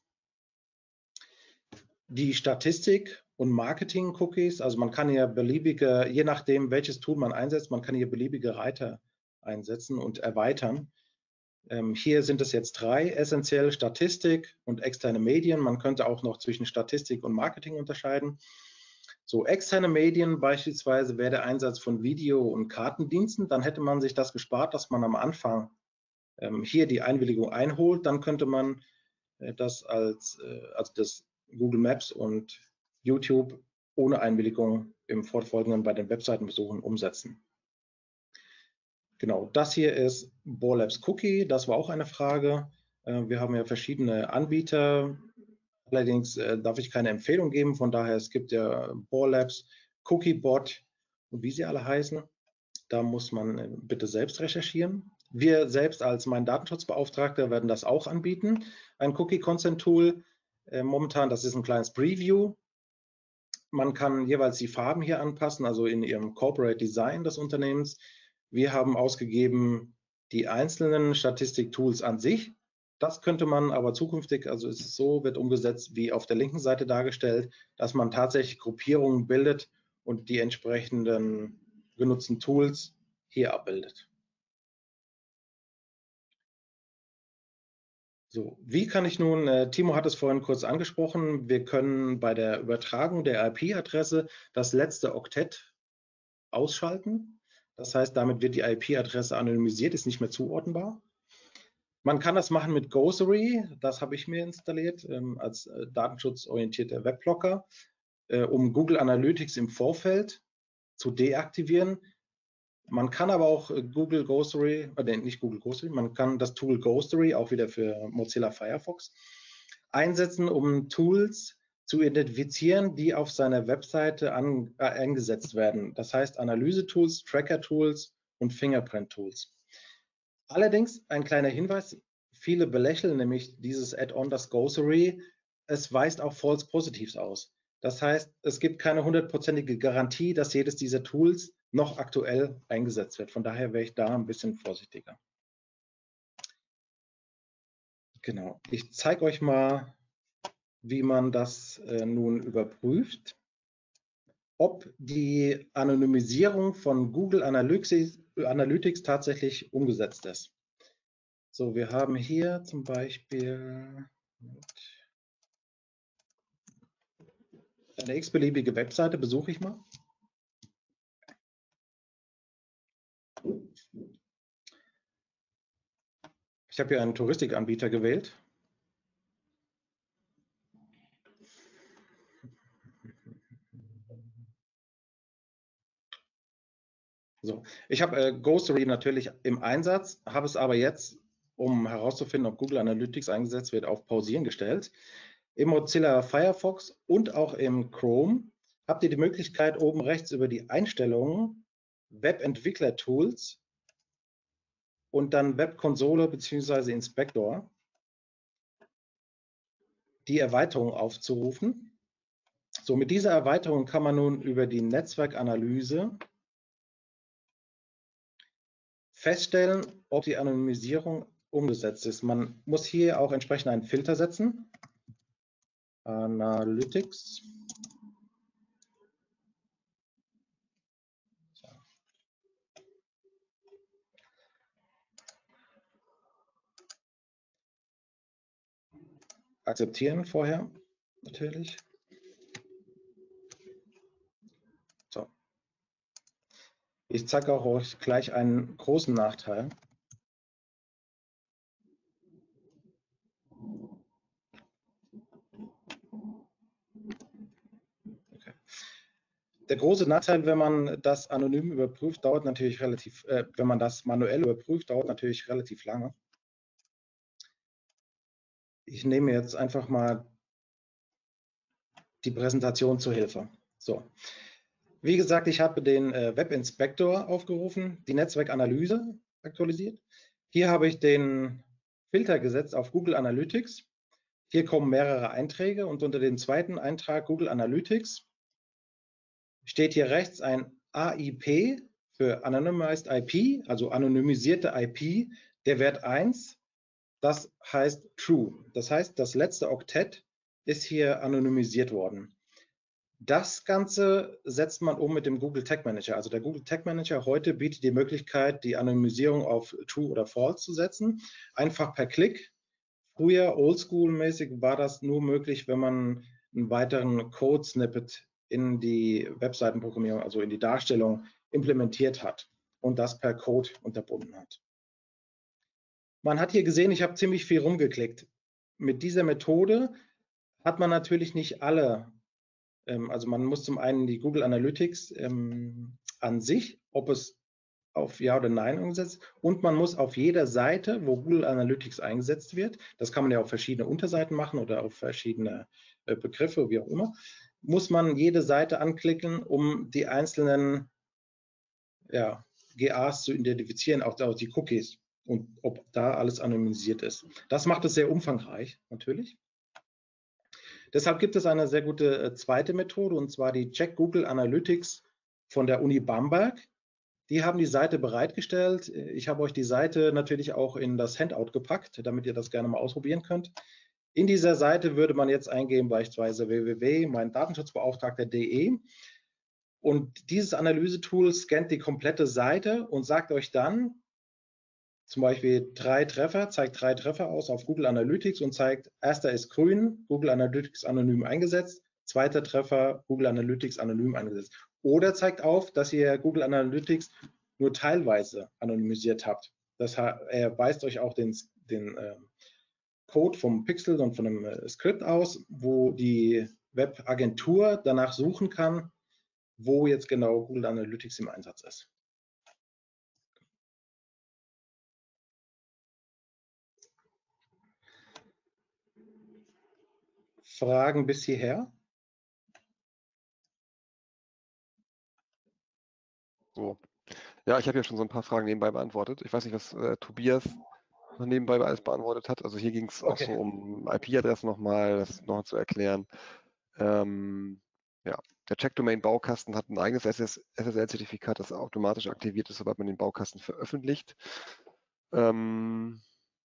die Statistik und Marketing-Cookies. Also man kann hier beliebige, je nachdem welches Tool man einsetzt, man kann hier beliebige Reiter einsetzen und erweitern. Hier sind es jetzt 3, essentiell Statistik und externe Medien. Man könnte auch noch zwischen Statistik und Marketing unterscheiden. So, externe Medien beispielsweise wäre der Einsatz von Video- und Kartendiensten. Dann hätte man sich das gespart, dass man am Anfang hier die Einwilligung einholt. Dann könnte man das also das Google Maps und YouTube ohne Einwilligung im Fortfolgenden bei den Webseitenbesuchen umsetzen. Genau, das hier ist Borlabs Cookie. Das war auch eine Frage. Wir haben ja verschiedene Anbieter. Allerdings darf ich keine Empfehlung geben. Von daher, es gibt ja Borlabs Cookiebot und wie sie alle heißen. Da muss man bitte selbst recherchieren. Wir selbst als mein Datenschutzbeauftragter werden das auch anbieten. Ein Cookie Consent Tool. Momentan, das ist ein kleines Preview. Man kann jeweils die Farben hier anpassen, also in Ihrem Corporate Design des Unternehmens. Wir haben ausgegeben die einzelnen Statistik-Tools an sich. Das könnte man aber zukünftig, also ist es so, wird umgesetzt wie auf der linken Seite dargestellt, dass man tatsächlich Gruppierungen bildet und die entsprechenden genutzten Tools hier abbildet. So, wie kann ich nun, Timo hat es vorhin kurz angesprochen, wir können bei der Übertragung der IP-Adresse das letzte Oktett ausschalten. Das heißt, damit wird die IP-Adresse anonymisiert, ist nicht mehr zuordnenbar. Man kann das machen mit Ghostery, das habe ich mir installiert als datenschutzorientierter Webblocker, um Google Analytics im Vorfeld zu deaktivieren. Man kann aber auch Google Ghostery, nicht Google Ghostery, man kann das Tool Ghostery auch wieder für Mozilla Firefox einsetzen, um Tools zu identifizieren, die auf seiner Webseite eingesetzt werden. Das heißt Analyse-Tools, Tracker-Tools und Fingerprint-Tools. Allerdings ein kleiner Hinweis, viele belächeln nämlich dieses Add-on, das Ghostery, es weist auch False Positives aus. Das heißt, es gibt keine hundertprozentige Garantie, dass jedes dieser Tools noch aktuell eingesetzt wird. Von daher wäre ich da ein bisschen vorsichtiger. Genau, ich zeige euch mal, wie man das nun überprüft, ob die Anonymisierung von Google Analytics tatsächlich umgesetzt ist. So, wir haben hier zum Beispiel eine x-beliebige Webseite, besuche ich mal. Ich habe hier einen Touristikanbieter gewählt. So, ich habe Ghostery natürlich im Einsatz, habe es aber jetzt, um herauszufinden, ob Google Analytics eingesetzt wird, auf Pausieren gestellt. Im Mozilla Firefox und auch im Chrome habt ihr die Möglichkeit, oben rechts über die Einstellungen Webentwickler-Tools und dann Webkonsole bzw. Inspektor die Erweiterung aufzurufen. So, mit dieser Erweiterung kann man nun über die Netzwerkanalyse feststellen, ob die Anonymisierung umgesetzt ist. Man muss hier auch entsprechend einen Filter setzen. Analytics. Akzeptieren vorher, natürlich. So. Ich zeige auch euch gleich einen großen Nachteil. Okay. Der große Nachteil, wenn man das anonym überprüft, dauert natürlich relativ, wenn man das manuell überprüft, dauert natürlich relativ lange. Ich nehme jetzt einfach mal die Präsentation zur Hilfe. So. Wie gesagt, ich habe den Webinspektor aufgerufen, die Netzwerkanalyse aktualisiert. Hier habe ich den Filter gesetzt auf Google Analytics. Hier kommen mehrere Einträge und unter dem zweiten Eintrag Google Analytics steht hier rechts ein AIP für Anonymized IP, also anonymisierte IP, der Wert 1. Das heißt True. Das heißt, das letzte Oktett ist hier anonymisiert worden. Das Ganze setzt man um mit dem Google Tag Manager. Also der Google Tag Manager heute bietet die Möglichkeit, die Anonymisierung auf True oder False zu setzen, einfach per Klick. Früher, oldschool-mäßig, war das nur möglich, wenn man einen weiteren Code-Snippet in die Webseitenprogrammierung, also in die Darstellung implementiert hat und das per Code unterbunden hat. Man hat hier gesehen, ich habe ziemlich viel rumgeklickt. Mit dieser Methode hat man natürlich nicht alle, also man muss zum einen die Google Analytics an sich, ob es auf Ja oder Nein umgesetzt, und man muss auf jeder Seite, wo Google Analytics eingesetzt wird, das kann man ja auf verschiedene Unterseiten machen oder auf verschiedene Begriffe, wie auch immer, muss man jede Seite anklicken, um die einzelnen GAs zu identifizieren, auch die Cookies und ob da alles anonymisiert ist. Das macht es sehr umfangreich, natürlich. Deshalb gibt es eine sehr gute zweite Methode, und zwar die Check Google Analytics von der Uni Bamberg. Die haben die Seite bereitgestellt. Ich habe euch die Seite natürlich auch in das Handout gepackt, damit ihr das gerne mal ausprobieren könnt. In dieser Seite würde man jetzt eingeben, beispielsweise www.meindatenschutzbeauftragter.de. Und dieses Analysetool scannt die komplette Seite und sagt euch dann, zum Beispiel zeigt 3 Treffer aus auf Google Analytics und zeigt, erster ist grün, Google Analytics anonym eingesetzt, zweiter Treffer, Google Analytics anonym eingesetzt. Oder zeigt auf, dass ihr Google Analytics nur teilweise anonymisiert habt. Er weist euch auch den Code vom Pixel und von einem Skript aus, wo die Webagentur danach suchen kann, wo jetzt genau Google Analytics im Einsatz ist. Fragen bis hierher? So. Ja, ich habe ja schon so ein paar Fragen nebenbei beantwortet. Ich weiß nicht, was Tobias noch nebenbei alles beantwortet hat. Also hier ging es auch so um IP-Adressen nochmal, das noch zu erklären. Ja, der Check-Domain-Baukasten hat ein eigenes SSL-Zertifikat, das automatisch aktiviert ist, sobald man den Baukasten veröffentlicht. Genau.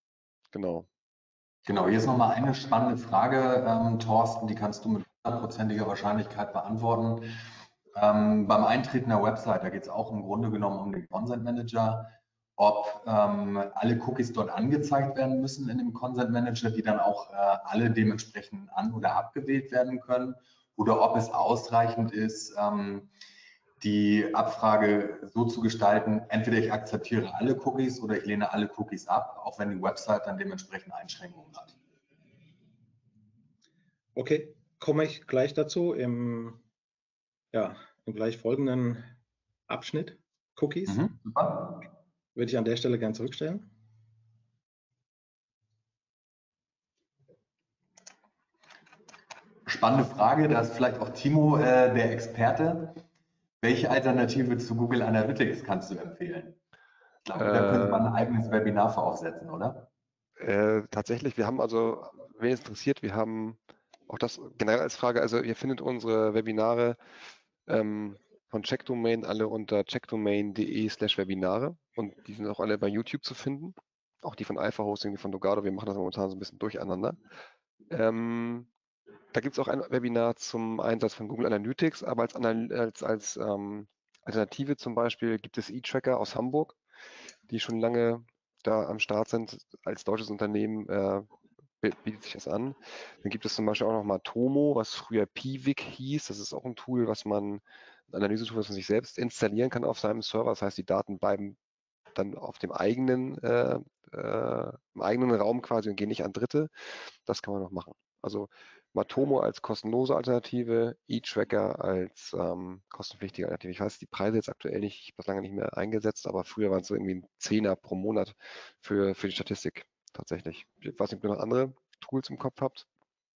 Genau, hier ist nochmal eine spannende Frage, Thorsten, die kannst du mit 100%iger Wahrscheinlichkeit beantworten. Beim Eintreten der Website, da geht es auch im Grunde genommen um den Consent Manager, ob alle Cookies dort angezeigt werden müssen in dem Consent Manager, die dann auch alle dementsprechend an- oder abgewählt werden können, oder ob es ausreichend ist, die Abfrage so zu gestalten, entweder ich akzeptiere alle Cookies oder ich lehne alle Cookies ab, auch wenn die Website dann dementsprechend Einschränkungen hat. Okay, komme ich gleich dazu im gleich folgenden Abschnitt. Cookies. Super. Würde ich an der Stelle gerne zurückstellen. Spannende Frage, da ist vielleicht auch Timo der Experte. Welche Alternative zu Google Analytics kannst du empfehlen? Ich glaube, da könnte man ein eigenes Webinar für aufsetzen, oder? Tatsächlich, wir haben also, wen es interessiert, wir haben auch das generell als Frage, also ihr findet unsere Webinare von Checkdomain alle unter checkdomain.de/Webinare und die sind auch alle bei YouTube zu finden. Auch die von Alpha Hosting, die von Dogado, wir machen das momentan so ein bisschen durcheinander. Da gibt es auch ein Webinar zum Einsatz von Google Analytics, aber als Alternative zum Beispiel gibt es eTracker aus Hamburg, die schon lange da am Start sind. Als deutsches Unternehmen bietet sich das an. Dann gibt es zum Beispiel auch noch Matomo, was früher Piwik hieß. Das ist auch ein Tool, ein Analysetool, was man sich selbst installieren kann auf seinem Server. Das heißt, die Daten bleiben dann auf dem eigenen Raum quasi und gehen nicht an Dritte. Das kann man noch machen. Also Matomo als kostenlose Alternative, eTracker als kostenpflichtige Alternative. Ich weiß die Preise jetzt aktuell nicht, ich habe das lange nicht mehr eingesetzt, aber früher waren es so irgendwie ein Zehner pro Monat für die Statistik tatsächlich. Ich weiß nicht, ob ihr noch andere Tools im Kopf habt.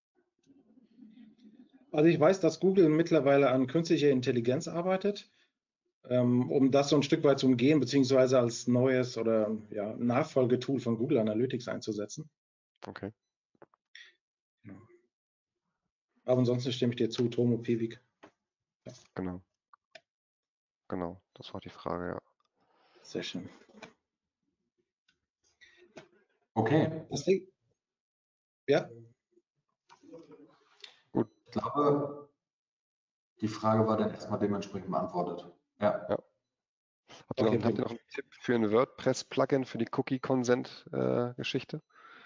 Also ich weiß, dass Google mittlerweile an künstlicher Intelligenz arbeitet, um das so ein Stück weit zu umgehen, beziehungsweise als neues oder Nachfolgetool von Google Analytics einzusetzen. Okay. Aber ansonsten stimme ich dir zu, Tomo, Piwik. Ja. Genau, das war die Frage, ja. Sehr schön. Okay. Ja. Gut. Ich glaube, die Frage war dann erstmal dementsprechend beantwortet. Ja. Habt ihr noch einen Tipp für ein WordPress-Plugin für die Cookie-Consent-Geschichte?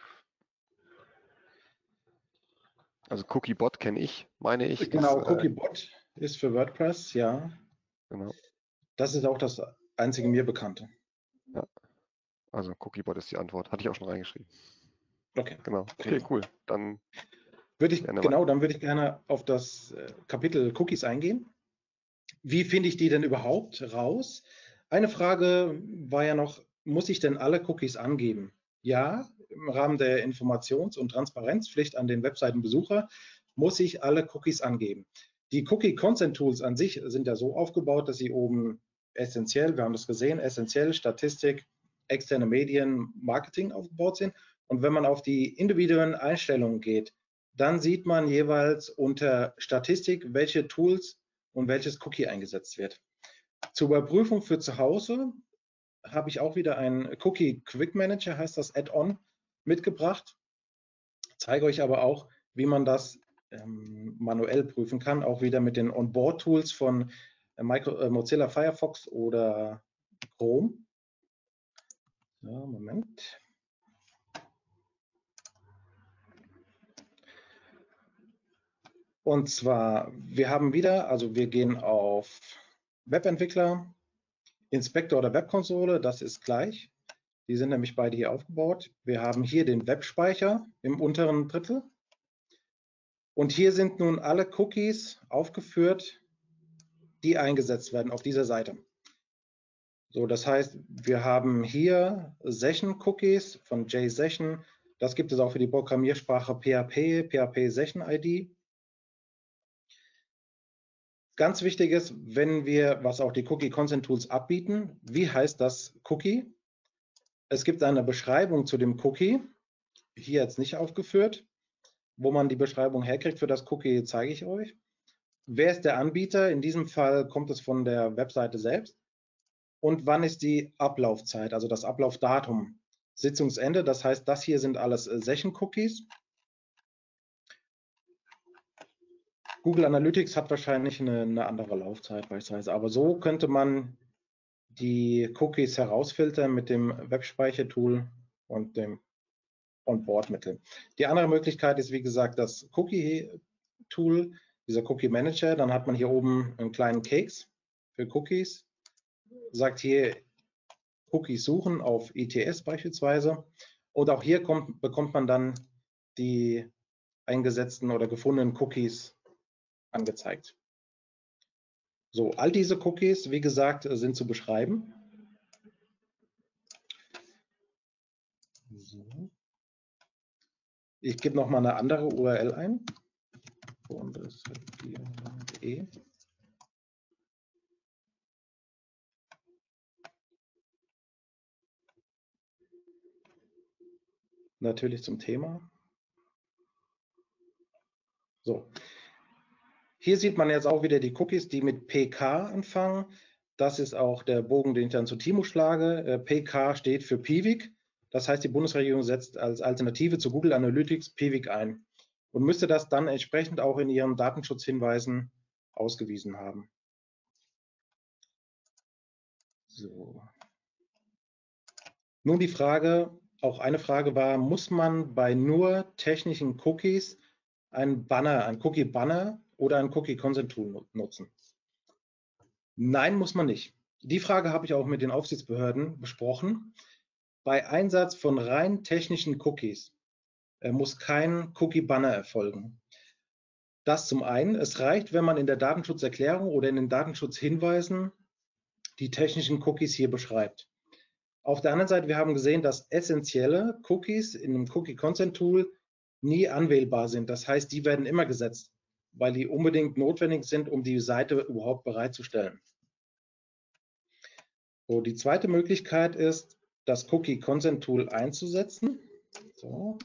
Also Cookiebot kenne ich, meine ich. Genau, Cookiebot ist für WordPress, ja. Genau. Das ist auch das einzige mir Bekannte. Ja, also Cookiebot ist die Antwort. Hatte ich auch schon reingeschrieben. Okay. Genau. Okay, cool. Dann würde ich gerne auf das Kapitel Cookies eingehen. Wie finde ich die denn überhaupt raus? Eine Frage war ja noch, muss ich denn alle Cookies angeben? Ja, im Rahmen der Informations- und Transparenzpflicht an den Webseitenbesucher muss ich alle Cookies angeben. Die Cookie Consent Tools an sich sind ja so aufgebaut, dass sie oben essentiell, wir haben das gesehen, essentiell, Statistik, externe Medien, Marketing aufgebaut sind. Und wenn man auf die individuellen Einstellungen geht, dann sieht man jeweils unter Statistik, welche Tools und welches Cookie eingesetzt wird. Zur Überprüfung für zu Hause habe ich auch wieder einen Cookie Quick Manager, heißt das Add-on, mitgebracht. Zeige euch aber auch, wie man das manuell prüfen kann, auch wieder mit den Onboard-Tools von Mozilla Firefox oder Chrome. So, Moment. Und zwar, wir haben wieder, also wir gehen auf Webentwickler, Inspektor oder Webkonsole, das ist gleich. Die sind nämlich beide hier aufgebaut. Wir haben hier den Webspeicher im unteren Drittel. Und hier sind nun alle Cookies aufgeführt, die eingesetzt werden auf dieser Seite. So, das heißt, wir haben hier Session-Cookies von JSession. Das gibt es auch für die Programmiersprache PHP, PHP Session ID. Ganz wichtig ist, wenn wir, was auch die Cookie Consent Tools abbieten, wie heißt das Cookie? Es gibt eine Beschreibung zu dem Cookie, hier jetzt nicht aufgeführt. Wo man die Beschreibung herkriegt für das Cookie, zeige ich euch. Wer ist der Anbieter? In diesem Fall kommt es von der Webseite selbst. Und wann ist die Ablaufzeit, also das Ablaufdatum? Sitzungsende, das heißt, das hier sind alles Session-Cookies. Google Analytics hat wahrscheinlich eine andere Laufzeit beispielsweise, aber so könnte man die Cookies herausfiltern mit dem Webspeichertool und dem Onboard-Mittel. Die andere Möglichkeit ist, wie gesagt, das Cookie-Tool, dieser Cookie-Manager. Dann hat man hier oben einen kleinen Keks für Cookies, sagt hier Cookies suchen auf ITS beispielsweise. Und auch hier bekommt man dann die eingesetzten oder gefundenen Cookies angezeigt. So, all diese Cookies, wie gesagt, sind zu beschreiben. So. Ich gebe noch mal eine andere URL ein. Bundesregierung.de. Natürlich zum Thema. So. Hier sieht man jetzt auch wieder die Cookies, die mit PK anfangen. Das ist auch der Bogen, den ich dann zu Timo schlage. PK steht für Piwik. Das heißt, die Bundesregierung setzt als Alternative zu Google Analytics Piwik ein und müsste das dann entsprechend auch in ihren Datenschutzhinweisen ausgewiesen haben. So. Nun die Frage, auch eine Frage war, muss man bei nur technischen Cookies ein Cookie-Banner oder ein Cookie-Consent-Tool nutzen? Nein, muss man nicht. Die Frage habe ich auch mit den Aufsichtsbehörden besprochen. Bei Einsatz von rein technischen Cookies muss kein Cookie-Banner erfolgen. Das zum einen, es reicht, wenn man in der Datenschutzerklärung oder in den Datenschutzhinweisen die technischen Cookies hier beschreibt. Auf der anderen Seite, wir haben gesehen, dass essentielle Cookies in dem Cookie-Consent-Tool nie anwählbar sind. Das heißt, die werden immer gesetzt, weil die unbedingt notwendig sind, um die Seite überhaupt bereitzustellen. So, die zweite Möglichkeit ist, das Cookie-Consent-Tool einzusetzen. So.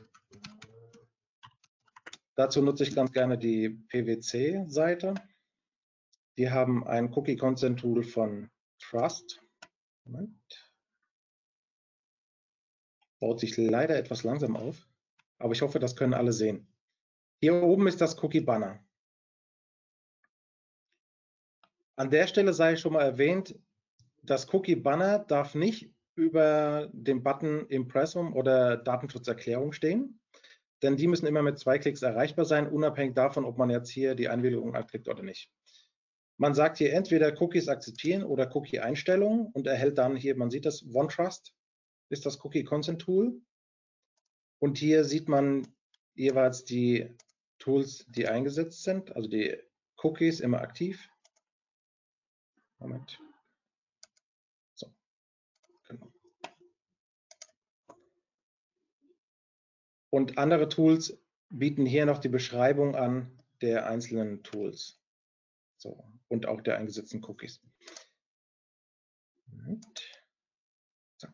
Dazu nutze ich ganz gerne die PwC-Seite. Die haben ein Cookie-Consent-Tool von Trust. Moment. Baut sich leider etwas langsam auf, aber ich hoffe, das können alle sehen. Hier oben ist das Cookie-Banner. An der Stelle sei schon mal erwähnt, das Cookie-Banner darf nicht über dem Button Impressum oder Datenschutzerklärung stehen, denn die müssen immer mit 2 Klicks erreichbar sein, unabhängig davon, ob man jetzt hier die Einwilligung anklickt oder nicht. Man sagt hier entweder Cookies akzeptieren oder Cookie-Einstellungen und erhält dann hier, man sieht das, OneTrust ist das Cookie-Consent-Tool. Und hier sieht man jeweils die Tools, die eingesetzt sind, also die Cookies immer aktiv. Moment. So, genau. Und andere Tools bieten hier noch die Beschreibung an der einzelnen Tools. So, und auch der eingesetzten Cookies. Und, zack.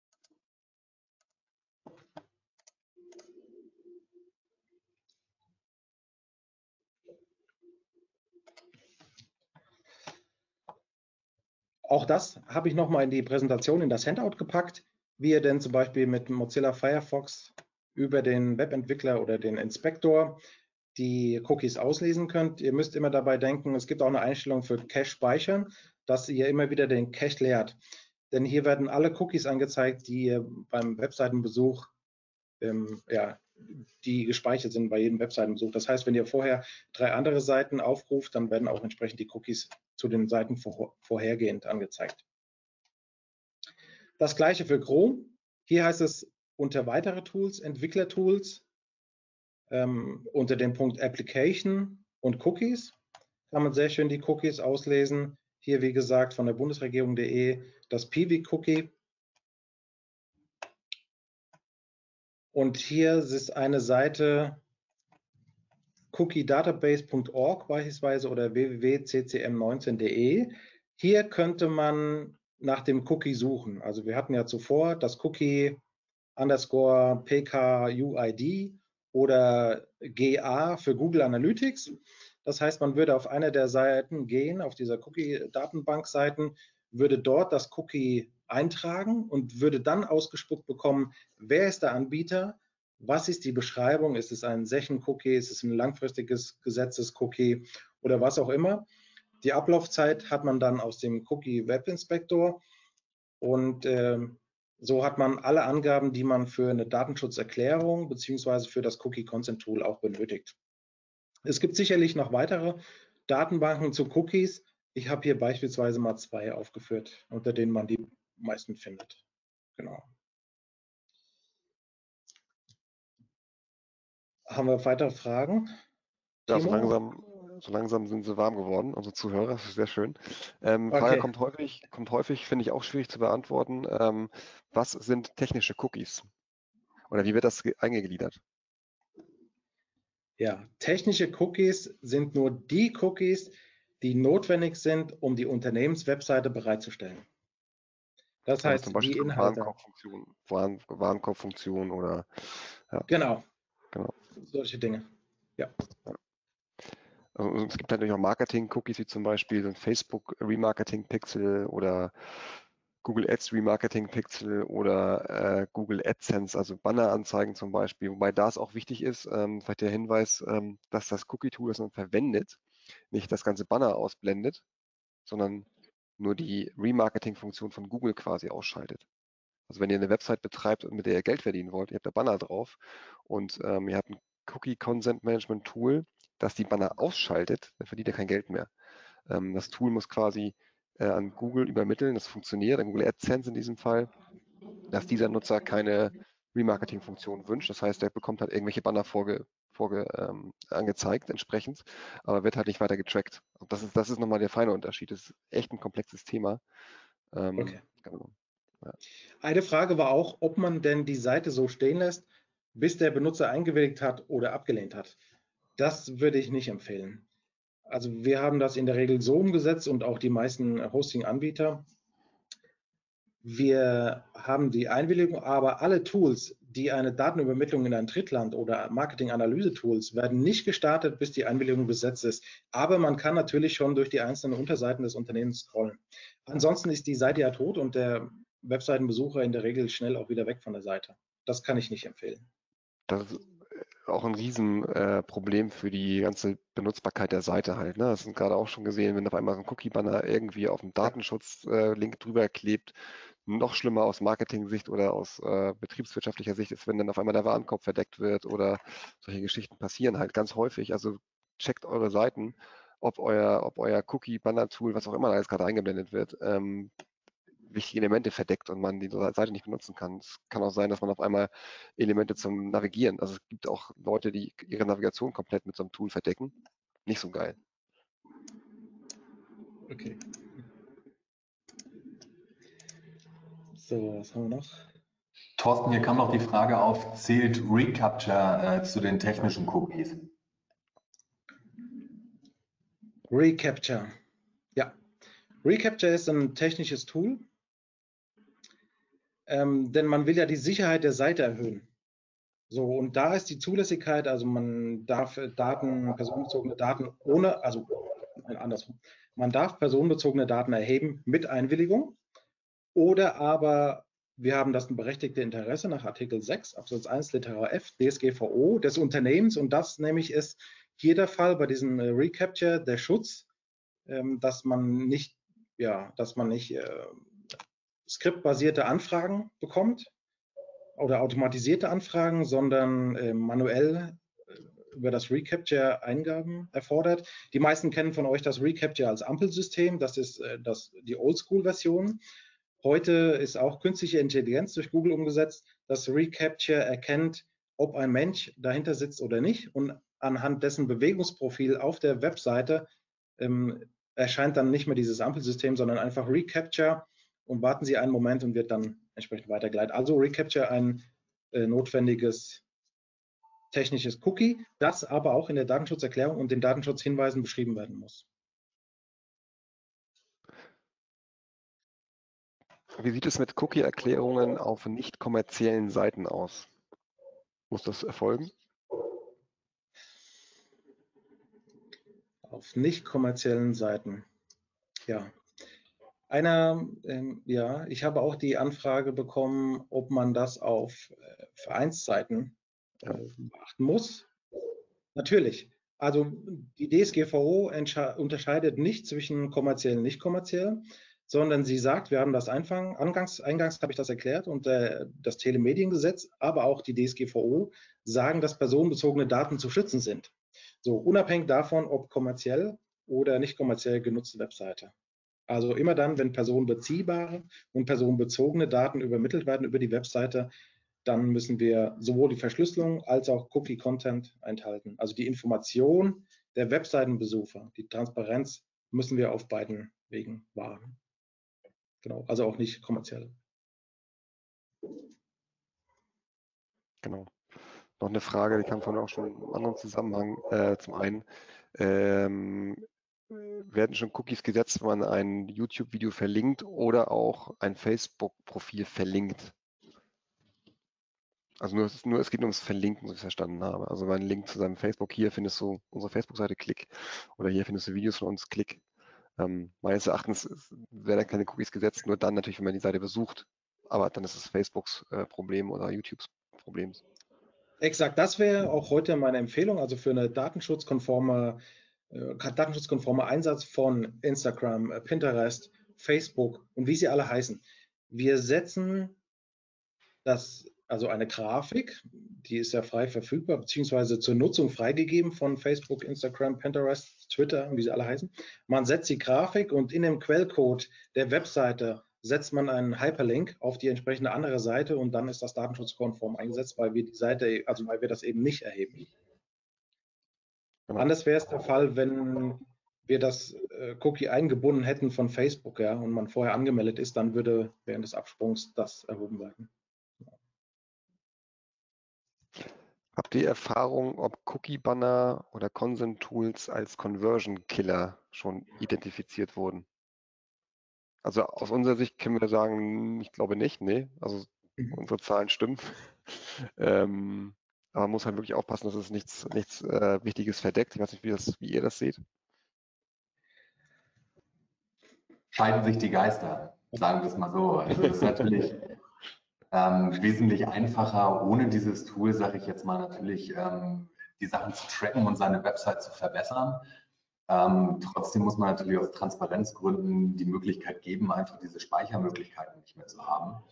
Auch das habe ich nochmal in die Präsentation, in das Handout gepackt, wie ihr denn zum Beispiel mit Mozilla Firefox über den Webentwickler oder den Inspektor die Cookies auslesen könnt. Ihr müsst immer dabei denken, es gibt auch eine Einstellung für Cache speichern, dass ihr immer wieder den Cache leert. Denn hier werden alle Cookies angezeigt, die ihr beim Webseitenbesuch die gespeichert sind bei jedem Webseitenbesuch. Das heißt, wenn ihr vorher 3 andere Seiten aufruft, dann werden auch entsprechend die Cookies zu den Seiten vorhergehend angezeigt. Das gleiche für Chrome. Hier heißt es unter weitere Tools, Entwicklertools, unter dem Punkt Application und Cookies kann man sehr schön die Cookies auslesen. Hier, wie gesagt, von der Bundesregierung.de das Piwik-Cookie. Und hier ist eine Seite cookiedatabase.org beispielsweise oder www.ccm19.de. Hier könnte man nach dem Cookie suchen. Also wir hatten ja zuvor das Cookie _ PKUID oder GA für Google Analytics. Das heißt, man würde auf eine der Seiten gehen, auf dieser Cookie-Datenbank-Seiten, würde dort das Cookie eintragen und würde dann ausgespuckt bekommen, wer ist der Anbieter, was ist die Beschreibung, ist es ein Session-Cookie, ist es ein langfristiges Gesetzes-Cookie oder was auch immer. Die Ablaufzeit hat man dann aus dem Cookie Web Inspector und so hat man alle Angaben, die man für eine Datenschutzerklärung bzw. für das Cookie Consent Tool auch benötigt. Es gibt sicherlich noch weitere Datenbanken zu Cookies. Ich habe hier beispielsweise mal 2 aufgeführt, unter denen man die meisten findet. Genau. Haben wir weitere Fragen? Ja, so Timo? langsam sind sie warm geworden, unsere Zuhörer, das ist sehr schön. Frage Okay. kommt häufig, finde ich auch schwierig zu beantworten. Was sind technische Cookies? Oder wie wird das eingegliedert? Ja, technische Cookies sind nur die Cookies, die notwendig sind, um die Unternehmenswebseite bereitzustellen. Das Also zum heißt, Beispiel die so Inhalte. Warenkorbfunktion oder ja, Genau, genau. solche Dinge. Ja. Also es gibt natürlich auch Marketing-Cookies, wie zum Beispiel so ein Facebook Remarketing-Pixel oder Google Ads Remarketing-Pixel oder Google AdSense, also Banneranzeigen zum Beispiel. Wobei das auch wichtig ist, vielleicht der Hinweis, dass das Cookie-Tool, das man verwendet, nicht das ganze Banner ausblendet, sondern nur die Remarketing-Funktion von Google quasi ausschaltet. Also wenn ihr eine Website betreibt, mit der ihr Geld verdienen wollt, ihr habt da Banner drauf und ihr habt ein Cookie Consent Management Tool, das die Banner ausschaltet, dann verdient ihr kein Geld mehr. Das Tool muss quasi an Google übermitteln, das funktioniert, an Google AdSense in diesem Fall, dass dieser Nutzer keine Remarketing-Funktion wünscht. Das heißt, er bekommt halt irgendwelche Banner angezeigt entsprechend, aber wird halt nicht weiter getrackt. Und das ist nochmal der feine Unterschied. Das ist echt ein komplexes Thema. Okay. Genau. Ja. Eine Frage war auch, ob man denn die Seite so stehen lässt, bis der Benutzer eingewilligt hat oder abgelehnt hat. Das würde ich nicht empfehlen. Also wir haben das in der Regel so umgesetzt und auch die meisten Hosting-Anbieter. Wir haben die Einwilligung, aber alle Tools, die eine Datenübermittlung in ein Drittland oder Marketing-Analyse-Tools werden nicht gestartet, bis die Einwilligung besetzt ist. Aber man kann natürlich schon durch die einzelnen Unterseiten des Unternehmens scrollen. Ansonsten ist die Seite ja tot und der Webseitenbesucher in der Regel schnell auch wieder weg von der Seite. Das kann ich nicht empfehlen. Das ist auch ein Riesenproblem für die ganze Benutzbarkeit der Seite halt. Ne? Das sind gerade auch schon gesehen, wenn auf einmal so ein Cookie-Banner irgendwie auf dem Datenschutz-Link drüber klebt. Noch schlimmer aus Marketing-Sicht oder aus betriebswirtschaftlicher Sicht ist, wenn dann auf einmal der Warenkorb verdeckt wird oder solche Geschichten passieren halt ganz häufig. Also checkt eure Seiten, ob euer Cookie-Banner-Tool, was auch immer da jetzt gerade eingeblendet wird, wichtige Elemente verdeckt und man die Seite nicht benutzen kann. Es kann auch sein, dass man auf einmal Elemente zum Navigieren, also es gibt auch Leute, die ihre Navigation komplett mit so einem Tool verdecken. Nicht so geil. Okay. So, was haben wir noch? Thorsten, hier kam noch die Frage auf, zählt Recaptcha zu den technischen Cookies? Recapture. Ja, Recapture ist ein technisches Tool, denn man will ja die Sicherheit der Seite erhöhen. So, und da ist die Zulässigkeit, also man darf personenbezogene Daten andersrum. Man darf personenbezogene Daten erheben mit Einwilligung oder aber wir haben das ein berechtigte Interesse nach Artikel 6 Absatz 1 Litera F DSGVO des Unternehmens und das nämlich ist hier der Fall bei diesem Recapture der Schutz, dass man nicht skriptbasierte Anfragen bekommt oder automatisierte Anfragen, sondern manuell über das Recapture Eingaben erfordert. Die meisten kennen von euch das Recapture als Ampelsystem. Das ist die Oldschool-Version. Heute ist auch künstliche Intelligenz durch Google umgesetzt. Das Recapture erkennt, ob ein Mensch dahinter sitzt oder nicht und anhand dessen Bewegungsprofil auf der Webseite erscheint dann nicht mehr dieses Ampelsystem, sondern einfach Recapture und warten Sie einen Moment und wird dann entsprechend weitergeleitet. Also Recapture ein notwendiges technisches Cookie, das aber auch in der Datenschutzerklärung und den Datenschutzhinweisen beschrieben werden muss. Wie sieht es mit Cookie-Erklärungen auf nicht kommerziellen Seiten aus? Muss das erfolgen? Auf nicht kommerziellen Seiten. Ja. Ich habe auch die Anfrage bekommen, ob man das auf Vereinsseiten beachten muss. Natürlich. Also die DSGVO unterscheidet nicht zwischen kommerziell und nicht kommerziell, sondern sie sagt, wir haben das eingangs habe ich das erklärt, und das Telemediengesetz, aber auch die DSGVO sagen, dass personenbezogene Daten zu schützen sind. So, unabhängig davon, ob kommerziell oder nicht kommerziell genutzte Webseite. Also immer dann, wenn personenbeziehbare und personenbezogene Daten übermittelt werden über die Webseite, dann müssen wir sowohl die Verschlüsselung als auch Cookie-Content enthalten. Also die Information der Webseitenbesucher, die Transparenz müssen wir auf beiden Wegen wahren. Genau, also auch nicht kommerziell. Genau. Noch eine Frage, die kam von auch schon im anderen Zusammenhang. Zum einen, werden schon Cookies gesetzt, wenn man ein YouTube-Video verlinkt oder auch ein Facebook-Profil verlinkt? Also es geht nur ums Verlinken, so wie ich es verstanden habe. Also mein Link zu seinem Facebook, hier findest du unsere Facebook-Seite, klick. Oder hier findest du Videos von uns, klick. Meines Erachtens werden da keine Cookies gesetzt, nur dann natürlich, wenn man die Seite besucht. Aber dann ist es Facebooks Problem oder YouTubes Problem. Exakt, das wäre auch heute meine Empfehlung, also für eine datenschutzkonforme Einsatz von Instagram, Pinterest, Facebook und wie sie alle heißen. Wir setzen also eine Grafik, die ist ja frei verfügbar, beziehungsweise zur Nutzung freigegeben von Facebook, Instagram, Pinterest, Twitter, wie sie alle heißen. Man setzt die Grafik und in dem Quellcode der Webseite setzt man einen Hyperlink auf die entsprechende andere Seite und dann ist das datenschutzkonform eingesetzt, weil wir weil wir das eben nicht erheben. Genau. Anders wäre es der Fall, wenn wir das Cookie eingebunden hätten von Facebook, ja, und man vorher angemeldet ist, dann würde während des Absprungs das erhoben werden. Habt ihr Erfahrung, ob Cookie-Banner oder Consent-Tools als Conversion-Killer schon identifiziert wurden? Also aus unserer Sicht können wir sagen, ich glaube nicht, nee. Also unsere Zahlen stimmen. Aber man muss halt wirklich aufpassen, dass es nichts Wichtiges verdeckt. Ich weiß nicht, wie ihr das seht. Scheiden sich die Geister, sagen wir es mal so. Also es ist natürlich wesentlich einfacher, ohne dieses Tool, sage ich jetzt mal, natürlich die Sachen zu tracken und seine Website zu verbessern. Trotzdem muss man natürlich aus Transparenzgründen die Möglichkeit geben, einfach diese Speichermöglichkeiten nicht mehr zu haben.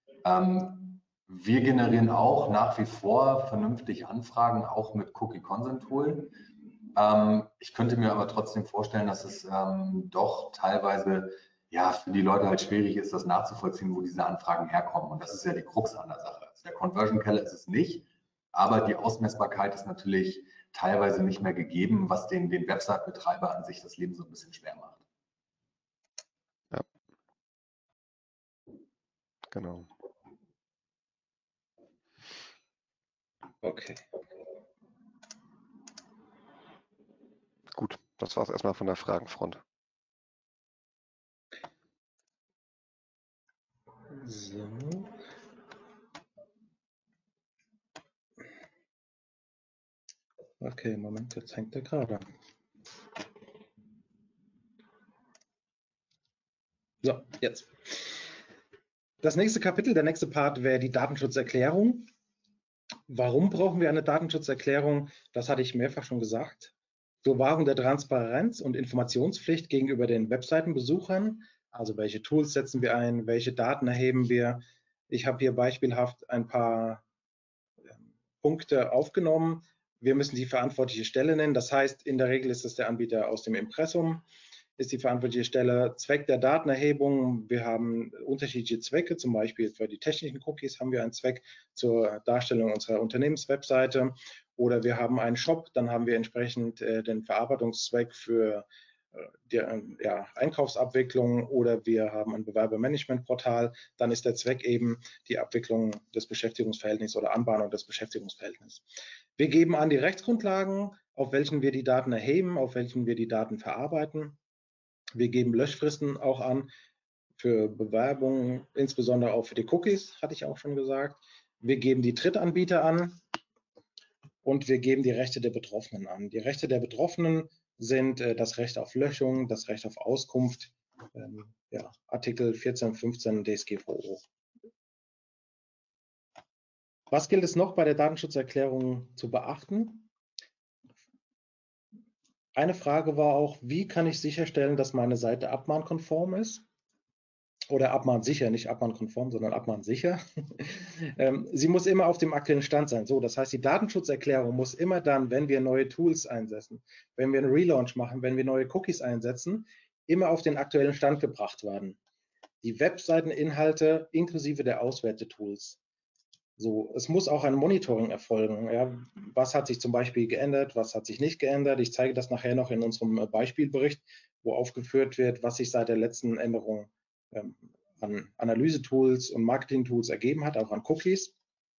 Wir generieren auch nach wie vor vernünftig Anfragen, auch mit Cookie Consent Tool. Ich könnte mir aber trotzdem vorstellen, dass es doch teilweise ja für die Leute halt schwierig ist, das nachzuvollziehen, wo diese Anfragen herkommen. Und das ist ja die Krux an der Sache. Also der Conversion Killer ist es nicht, aber die Ausmessbarkeit ist natürlich teilweise nicht mehr gegeben, was den Website-Betreiber an sich das Leben so ein bisschen schwer macht. Ja. Genau. Okay. Gut. Das war es erstmal von der Fragenfront. So. Okay, Moment, jetzt hängt er gerade. So, jetzt. Das nächste Kapitel, der nächste Part wäre die Datenschutzerklärung. Warum brauchen wir eine Datenschutzerklärung? Das hatte ich mehrfach schon gesagt. Zur Wahrung der Transparenz und Informationspflicht gegenüber den Webseitenbesuchern. Also welche Tools setzen wir ein, welche Daten erheben wir. Ich habe hier beispielhaft ein paar Punkte aufgenommen. Wir müssen die verantwortliche Stelle nennen. Das heißt, in der Regel ist es der Anbieter aus dem Impressum, ist die verantwortliche Stelle. Zweck der Datenerhebung. Wir haben unterschiedliche Zwecke, zum Beispiel für die technischen Cookies haben wir einen Zweck zur Darstellung unserer Unternehmenswebseite. Oder wir haben einen Shop, dann haben wir entsprechend den Verarbeitungszweck für die Einkaufsabwicklung, oder wir haben ein Bewerbermanagementportal, dann ist der Zweck eben die Abwicklung des Beschäftigungsverhältnisses oder Anbahnung des Beschäftigungsverhältnisses. Wir geben an die Rechtsgrundlagen, auf welchen wir die Daten erheben, auf welchen wir die Daten verarbeiten. Wir geben Löschfristen auch an für Bewerbungen, insbesondere auch für die Cookies, hatte ich auch schon gesagt. Wir geben die Drittanbieter an und wir geben die Rechte der Betroffenen an. Die Rechte der Betroffenen sind das Recht auf Löschung, das Recht auf Auskunft, Artikel 14, 15 DSGVO. Was gilt es noch bei der Datenschutzerklärung zu beachten? Eine Frage war auch, wie kann ich sicherstellen, dass meine Seite abmahnkonform ist? Oder abmahnsicher, nicht abmahnkonform, sondern abmahnsicher. Sie muss immer auf dem aktuellen Stand sein. So, das heißt, die Datenschutzerklärung muss immer dann, wenn wir neue Tools einsetzen, wenn wir einen Relaunch machen, wenn wir neue Cookies einsetzen, immer auf den aktuellen Stand gebracht werden. Die Webseiteninhalte inklusive der Auswertetools. So, es muss auch ein Monitoring erfolgen. Ja, was hat sich zum Beispiel geändert, was hat sich nicht geändert? Ich zeige das nachher noch in unserem Beispielbericht, wo aufgeführt wird, was sich seit der letzten Änderung an Analyse-Tools und Marketing-Tools ergeben hat, auch an Cookies.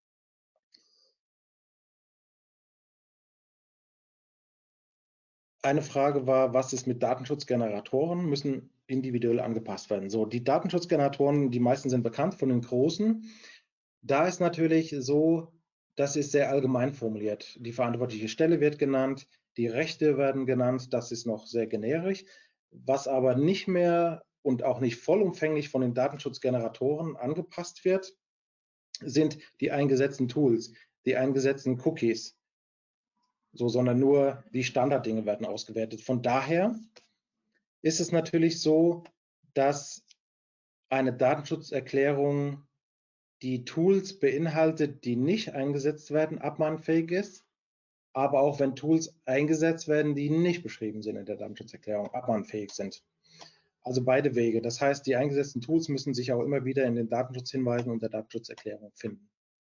Eine Frage war, was ist mit Datenschutzgeneratoren? Müssen individuell angepasst werden. So, die Datenschutzgeneratoren, die meisten sind bekannt von den großen. Da ist natürlich so, das ist sehr allgemein formuliert. Die verantwortliche Stelle wird genannt, die Rechte werden genannt, das ist noch sehr generisch. Was aber nicht mehr und auch nicht vollumfänglich von den Datenschutzgeneratoren angepasst wird, sind die eingesetzten Tools, die eingesetzten Cookies, sondern nur die Standarddinge werden ausgewertet. Von daher ist es natürlich so, dass eine Datenschutzerklärung die Tools beinhaltet, die nicht eingesetzt werden, abmahnfähig ist, aber auch wenn Tools eingesetzt werden, die nicht beschrieben sind in der Datenschutzerklärung, abmahnfähig sind. Also beide Wege. Das heißt, die eingesetzten Tools müssen sich auch immer wieder in den Datenschutzhinweisen und der Datenschutzerklärung finden.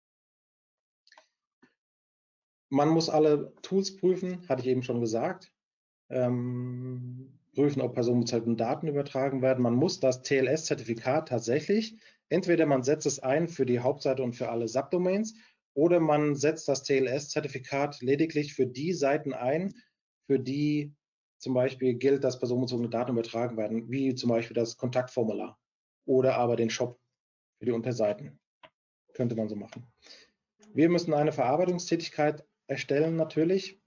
Man muss alle Tools prüfen, hatte ich eben schon gesagt. Prüfen, ob personenbezogene Daten übertragen werden. Man muss das TLS-Zertifikat tatsächlich, entweder man setzt es ein für die Hauptseite und für alle Subdomains, oder man setzt das TLS-Zertifikat lediglich für die Seiten ein, für die zum Beispiel gilt, dass personenbezogene Daten übertragen werden, wie zum Beispiel das Kontaktformular oder aber den Shop für die Unterseiten. Könnte man so machen. Wir müssen eine Verarbeitungstätigkeit erstellen natürlich.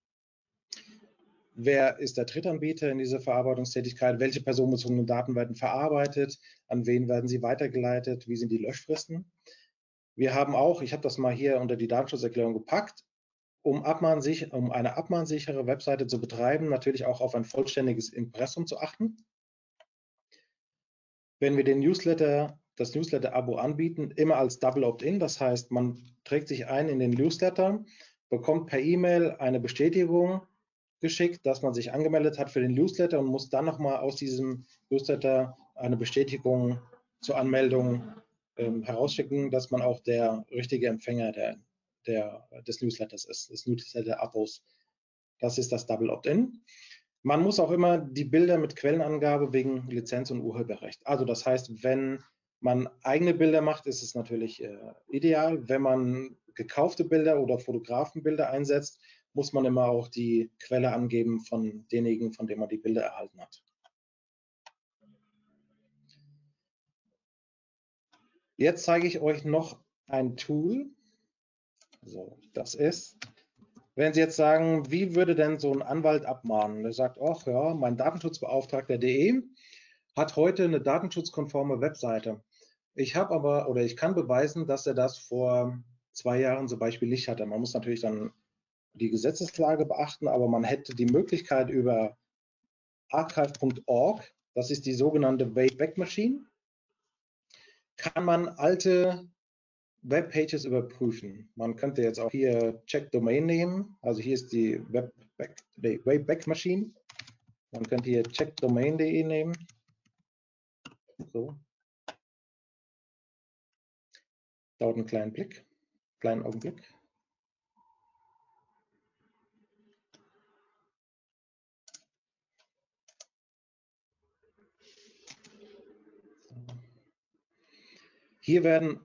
Wer ist der Drittanbieter in dieser Verarbeitungstätigkeit? Welche personenbezogenen Daten werden verarbeitet? An wen werden sie weitergeleitet? Wie sind die Löschfristen? Wir haben auch, ich habe das mal hier unter die Datenschutzerklärung gepackt, um eine abmahnsichere Webseite zu betreiben, natürlich auch auf ein vollständiges Impressum zu achten. Wenn wir das Newsletter-Abo anbieten, immer als Double Opt-in, das heißt, man trägt sich ein in den Newsletter, bekommt per E-Mail eine Bestätigung geschickt, dass man sich angemeldet hat für den Newsletter und muss dann nochmal aus diesem Newsletter eine Bestätigung zur Anmeldung herausschicken, dass man auch der richtige Empfänger des Newsletters ist, des Newsletter-Abos. Das ist das Double Opt-in. Man muss auch immer die Bilder mit Quellenangabe wegen Lizenz- und Urheberrecht. Also das heißt, wenn man eigene Bilder macht, ist es natürlich ideal. Wenn man gekaufte Bilder oder Fotografenbilder einsetzt, muss man immer auch die Quelle angeben von denjenigen, von dem man die Bilder erhalten hat. Jetzt zeige ich euch noch ein Tool. So, das ist, wenn Sie jetzt sagen, wie würde denn so ein Anwalt abmahnen? Der sagt, ach ja, mein Datenschutzbeauftragter.de hat heute eine datenschutzkonforme Webseite. Ich habe aber, oder ich kann beweisen, dass er das vor 2 Jahren zum Beispiel nicht hatte. Man muss natürlich dann die Gesetzeslage beachten, aber man hätte die Möglichkeit über archive.org, das ist die sogenannte Wayback Machine, kann man alte Webpages überprüfen. Man könnte jetzt auch hier Check Domain nehmen, also hier ist die Wayback Machine. Man könnte hier checkdomain.de nehmen. So. Dauert einen kleinen Augenblick. Hier werden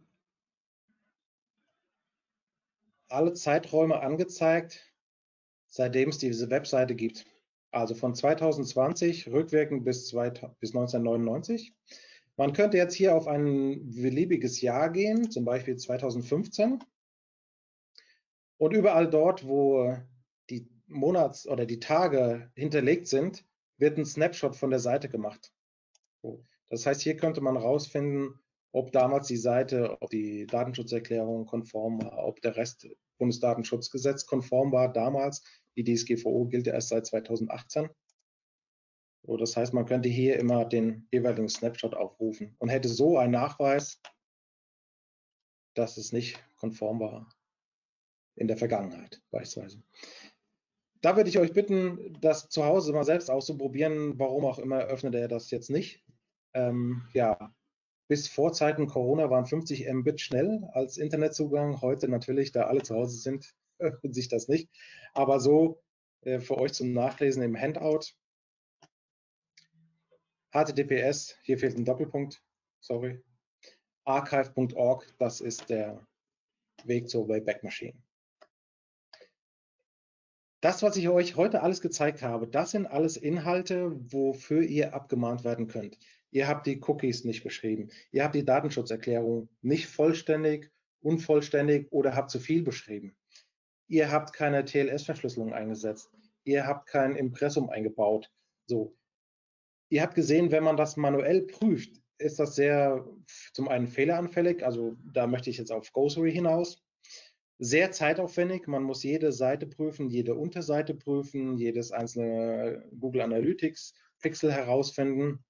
alle Zeiträume angezeigt, seitdem es diese Webseite gibt. Also von 2020 rückwirkend bis 1999. Man könnte jetzt hier auf ein beliebiges Jahr gehen, zum Beispiel 2015. Und überall dort, wo die Monats- oder die Tage hinterlegt sind, wird ein Snapshot von der Seite gemacht. Das heißt, hier könnte man herausfinden, ob damals die Seite, ob die Datenschutzerklärung konform war, ob der Rest Bundesdatenschutzgesetz konform war damals. Die DSGVO gilt ja erst seit 2018. So, das heißt, man könnte hier immer den jeweiligen Snapshot aufrufen und hätte so einen Nachweis, dass es nicht konform war in der Vergangenheit beispielsweise. Da würde ich euch bitten, das zu Hause mal selbst auszuprobieren. Warum auch immer öffnet er das jetzt nicht. Ja, bis vor Zeiten Corona waren 50 Mbit schnell als Internetzugang. Heute natürlich, da alle zu Hause sind, öffnet sich das nicht. Aber so für euch zum Nachlesen im Handout. HTTPS, hier fehlt ein Doppelpunkt, sorry. Archive.org, das ist der Weg zur Wayback Machine. Das, was ich euch heute alles gezeigt habe, das sind alles Inhalte, wofür ihr abgemahnt werden könnt. Ihr habt die Cookies nicht beschrieben. Ihr habt die Datenschutzerklärung nicht vollständig, unvollständig oder habt zu viel beschrieben. Ihr habt keine TLS-Verschlüsselung eingesetzt. Ihr habt kein Impressum eingebaut. So. Ihr habt gesehen, wenn man das manuell prüft, ist das sehr zum einen fehleranfällig. Also da möchte ich jetzt auf Ghostery hinaus. Sehr zeitaufwendig, man muss jede Seite prüfen, jede Unterseite prüfen, jedes einzelne Google Analytics Pixel herausfinden.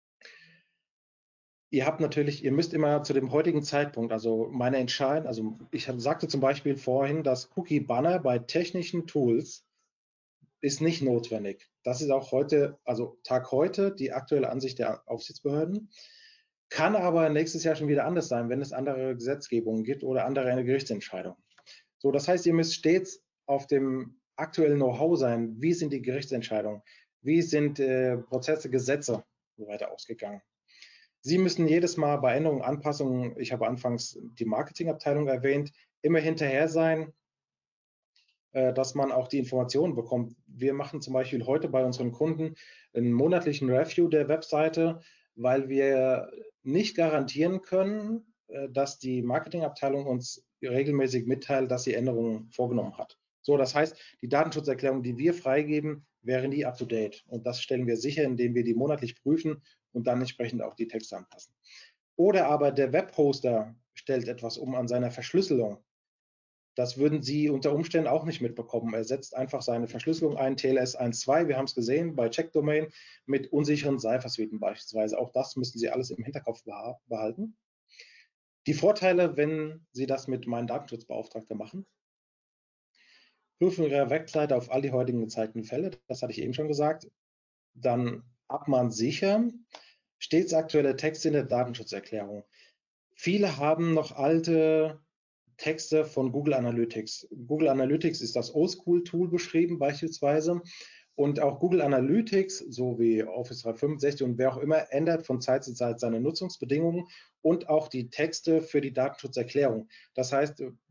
Ihr müsst immer zu dem heutigen Zeitpunkt, also meine Entscheidung, also ich sagte zum Beispiel vorhin, dass Cookie Banner bei technischen Tools ist nicht notwendig. Das ist auch heute, also Tag heute, die aktuelle Ansicht der Aufsichtsbehörden. Kann aber nächstes Jahr schon wieder anders sein, wenn es andere Gesetzgebungen gibt oder andere Gerichtsentscheidungen. So, das heißt, ihr müsst stets auf dem aktuellen Know-how sein. Wie sind die Gerichtsentscheidungen? Wie sind Prozesse, Gesetze und so weiter ausgegangen? Sie müssen jedes Mal bei Änderungen, Anpassungen, ich habe anfangs die Marketingabteilung erwähnt, immer hinterher sein, dass man auch die Informationen bekommt. Wir machen zum Beispiel heute bei unseren Kunden einen monatlichen Review der Webseite, weil wir nicht garantieren können, dass die Marketingabteilung uns regelmäßig mitteilt, dass sie Änderungen vorgenommen hat. So, das heißt, die Datenschutzerklärung, die wir freigeben, wäre nie up to date. Und das stellen wir sicher, indem wir die monatlich prüfen und dann entsprechend auch die Texte anpassen. Oder aber der Webhoster stellt etwas um an seiner Verschlüsselung. Das würden Sie unter Umständen auch nicht mitbekommen. Er setzt einfach seine Verschlüsselung ein, TLS 1.2, wir haben es gesehen bei Checkdomain, mit unsicheren Cipher-Suiten beispielsweise. Auch das müssen Sie alles im Hinterkopf behalten. Die Vorteile, wenn Sie das mit meinem Datenschutzbeauftragten machen: Prüfen Ihrer Webseite auf all die heutigen gezeigten Fälle, das hatte ich eben schon gesagt. Dann Abmahn sichern, stets aktuelle Texte in der Datenschutzerklärung. Viele haben noch alte Texte von Google Analytics. Google Analytics ist das Oldschool-Tool beschrieben beispielsweise. Und auch Google Analytics, so wie Office 365 und wer auch immer, ändert von Zeit zu Zeit seine Nutzungsbedingungen und auch die Texte für die Datenschutzerklärung. Das heißt,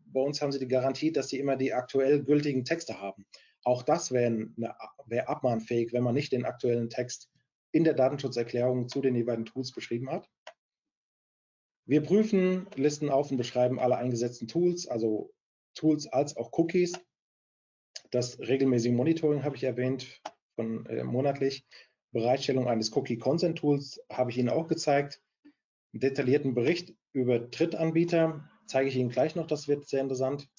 bei uns haben Sie die Garantie, dass Sie immer die aktuell gültigen Texte haben. Auch das wäre abmahnfähig, wenn man nicht den aktuellen Text in der Datenschutzerklärung zu den jeweiligen Tools beschrieben hat. Wir prüfen, listen auf und beschreiben alle eingesetzten Tools, also Tools als auch Cookies. Das regelmäßige Monitoring habe ich erwähnt, von monatlich. Bereitstellung eines Cookie-Consent-Tools habe ich Ihnen auch gezeigt. Einen detaillierten Bericht über Drittanbieter zeige ich Ihnen gleich noch, das wird sehr interessant.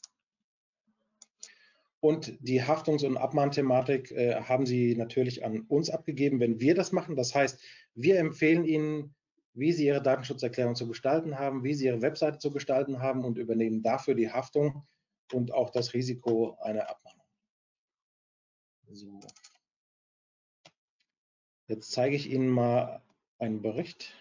Und die Haftungs- und Abmahnthematik haben Sie natürlich an uns abgegeben, wenn wir das machen. Das heißt, wir empfehlen Ihnen, wie Sie Ihre Datenschutzerklärung zu gestalten haben, wie Sie Ihre Webseite zu gestalten haben und übernehmen dafür die Haftung und auch das Risiko einer Abmahnung. So. Jetzt zeige ich Ihnen mal einen Bericht.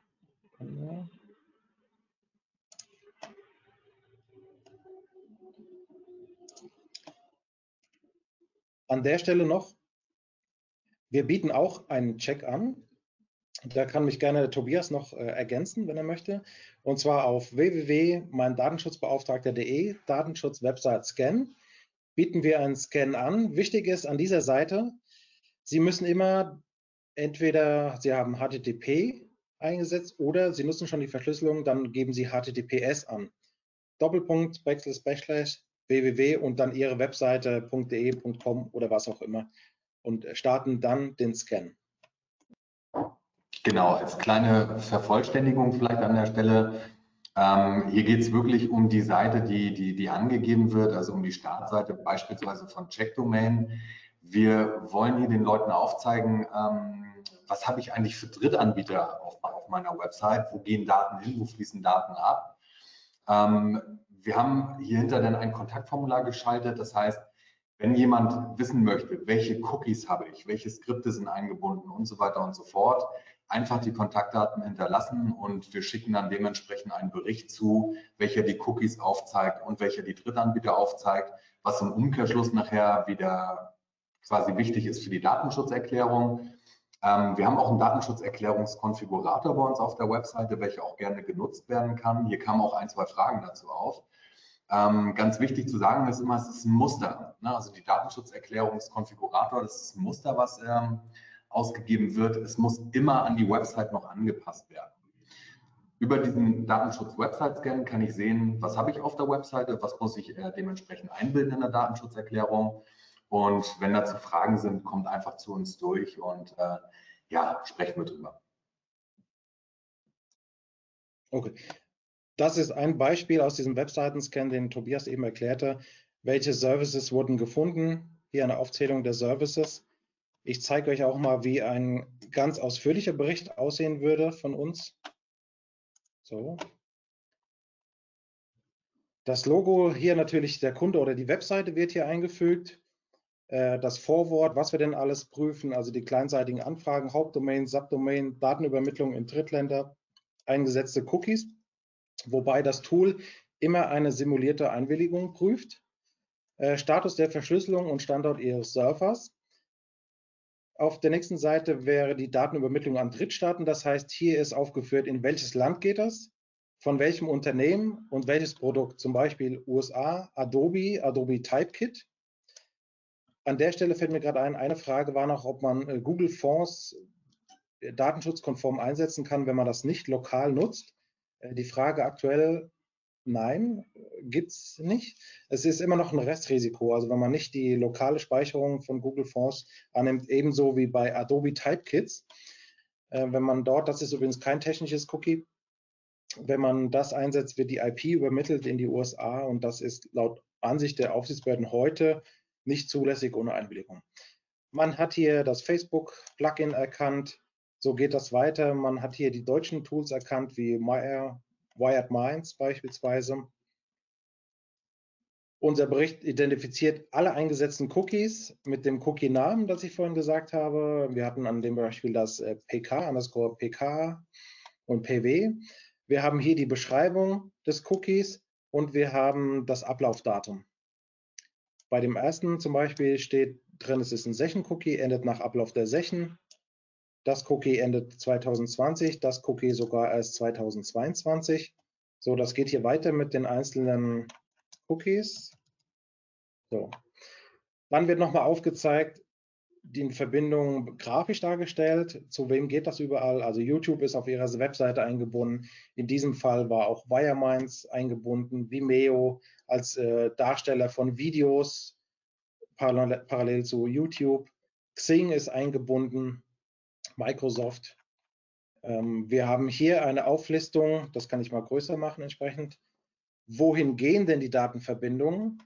An der Stelle noch, wir bieten auch einen Check an. Da kann mich gerne Tobias noch ergänzen, wenn er möchte. Und zwar auf www.meindatenschutzbeauftragter.de, Datenschutz-Website-Scan, bieten wir einen Scan an. Wichtig ist an dieser Seite, Sie müssen immer entweder, Sie haben HTTP eingesetzt oder Sie nutzen schon die Verschlüsselung, dann geben Sie HTTPS an. Doppelpunkt, // www und dann Ihre Webseite .de, .com oder was auch immer und starten dann den Scan. Genau, als kleine Vervollständigung vielleicht an der Stelle. Hier geht es wirklich um die Seite, die angegeben wird, also um die Startseite beispielsweise von Checkdomain. Wir wollen hier den Leuten aufzeigen, was habe ich eigentlich für Drittanbieter auf meiner Website, wo gehen Daten hin, wo fließen Daten ab. Wir haben hier hinter dann ein Kontaktformular geschaltet, das heißt, wenn jemand wissen möchte, welche Cookies habe ich, welche Skripte sind eingebunden und so weiter und so fort, einfach die Kontaktdaten hinterlassen und wir schicken dann dementsprechend einen Bericht zu, welcher die Cookies aufzeigt und welcher die Drittanbieter aufzeigt, was im Umkehrschluss nachher wieder quasi wichtig ist für die Datenschutzerklärung. Wir haben auch einen Datenschutzerklärungskonfigurator bei uns auf der Webseite, welcher auch gerne genutzt werden kann. Hier kamen auch ein, zwei Fragen dazu auf. Ganz wichtig zu sagen ist immer, es ist ein Muster. Ne? Also die Datenschutzerklärungskonfigurator, das ist ein Muster, was ausgegeben wird. Es muss immer an die Website noch angepasst werden. Über diesen Datenschutz-Website-Scan kann ich sehen, was habe ich auf der Webseite, was muss ich dementsprechend einbilden in der Datenschutzerklärung. Und wenn dazu Fragen sind, kommt einfach zu uns durch und ja, sprechen wir drüber. Okay. Das ist ein Beispiel aus diesem Webseiten-Scan, den Tobias eben erklärte. Welche Services wurden gefunden? Hier eine Aufzählung der Services. Ich zeige euch auch mal, wie ein ganz ausführlicher Bericht aussehen würde von uns. So. Das Logo hier natürlich der Kunde oder die Webseite wird hier eingefügt. Das Vorwort, was wir denn alles prüfen, also die kleinseitigen Anfragen, Hauptdomain, Subdomain, Datenübermittlung in Drittländer, eingesetzte Cookies. Wobei das Tool immer eine simulierte Einwilligung prüft. Status der Verschlüsselung und Standort Ihres Servers. Auf der nächsten Seite wäre die Datenübermittlung an Drittstaaten. Das heißt, hier ist aufgeführt, in welches Land geht das, von welchem Unternehmen und welches Produkt. Zum Beispiel USA, Adobe Typekit. An der Stelle fällt mir gerade ein, eine Frage war noch, ob man Google Fonds datenschutzkonform einsetzen kann, wenn man das nicht lokal nutzt. Die Frage aktuell, nein, gibt es nicht. Es ist immer noch ein Restrisiko, also wenn man nicht die lokale Speicherung von Google Fonds annimmt, ebenso wie bei Adobe Typekits. Wenn man dort, das ist übrigens kein technisches Cookie, wenn man das einsetzt, wird die IP übermittelt in die USA und das ist laut Ansicht der Aufsichtsbehörden heute nicht zulässig ohne Einwilligung. Man hat hier das Facebook-Plugin erkannt, so geht das weiter. Man hat hier die deutschen Tools erkannt, wie Wired Minds beispielsweise. Unser Bericht identifiziert alle eingesetzten Cookies mit dem Cookie-Namen, das ich vorhin gesagt habe. Wir hatten an dem Beispiel das PK und PW. Wir haben hier die Beschreibung des Cookies und wir haben das Ablaufdatum. Bei dem ersten zum Beispiel steht drin, es ist ein Session-Cookie, endet nach Ablauf der Session. Das Cookie endet 2020, das Cookie sogar erst 2022. So, das geht hier weiter mit den einzelnen Cookies. So. Dann wird nochmal aufgezeigt, die Verbindung grafisch dargestellt. Zu wem geht das überall? Also YouTube ist auf ihrer Webseite eingebunden. In diesem Fall war auch Wireminds eingebunden, Vimeo als Darsteller von Videos parallel zu YouTube. Xing ist eingebunden, Microsoft. Wir haben hier eine Auflistung, das kann ich mal größer machen entsprechend. Wohin gehen denn die Datenverbindungen?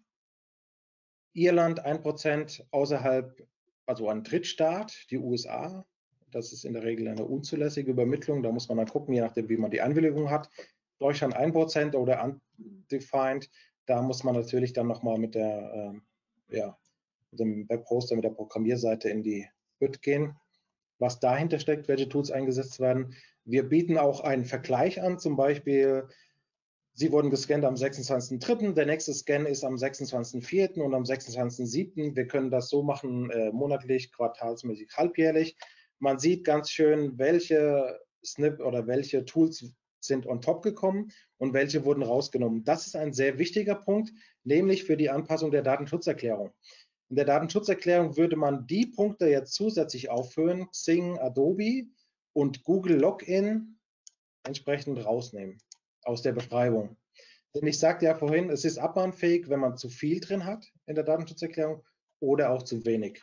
Irland 1% außerhalb, also ein Drittstaat, die USA. Das ist in der Regel eine unzulässige Übermittlung. Da muss man dann gucken, je nachdem, wie man die Einwilligung hat. Deutschland 1% oder undefined. Da muss man natürlich dann nochmal mit dem Webhoster, mit der Programmierseite in die Hütte gehen, was dahinter steckt, welche Tools eingesetzt werden. Wir bieten auch einen Vergleich an, zum Beispiel, Sie wurden gescannt am 26.03., der nächste Scan ist am 26.04. und am 26.07. Wir können das so machen, monatlich, quartalsmäßig, halbjährlich. Man sieht ganz schön, welche Snip oder welche Tools sind on top gekommen und welche wurden rausgenommen. Das ist ein sehr wichtiger Punkt, nämlich für die Anpassung der Datenschutzerklärung. In der Datenschutzerklärung würde man die Punkte jetzt zusätzlich aufführen, Xing, Adobe und Google Login entsprechend rausnehmen aus der Beschreibung. Denn ich sagte ja vorhin, es ist abmahnfähig, wenn man zu viel drin hat in der Datenschutzerklärung oder auch zu wenig.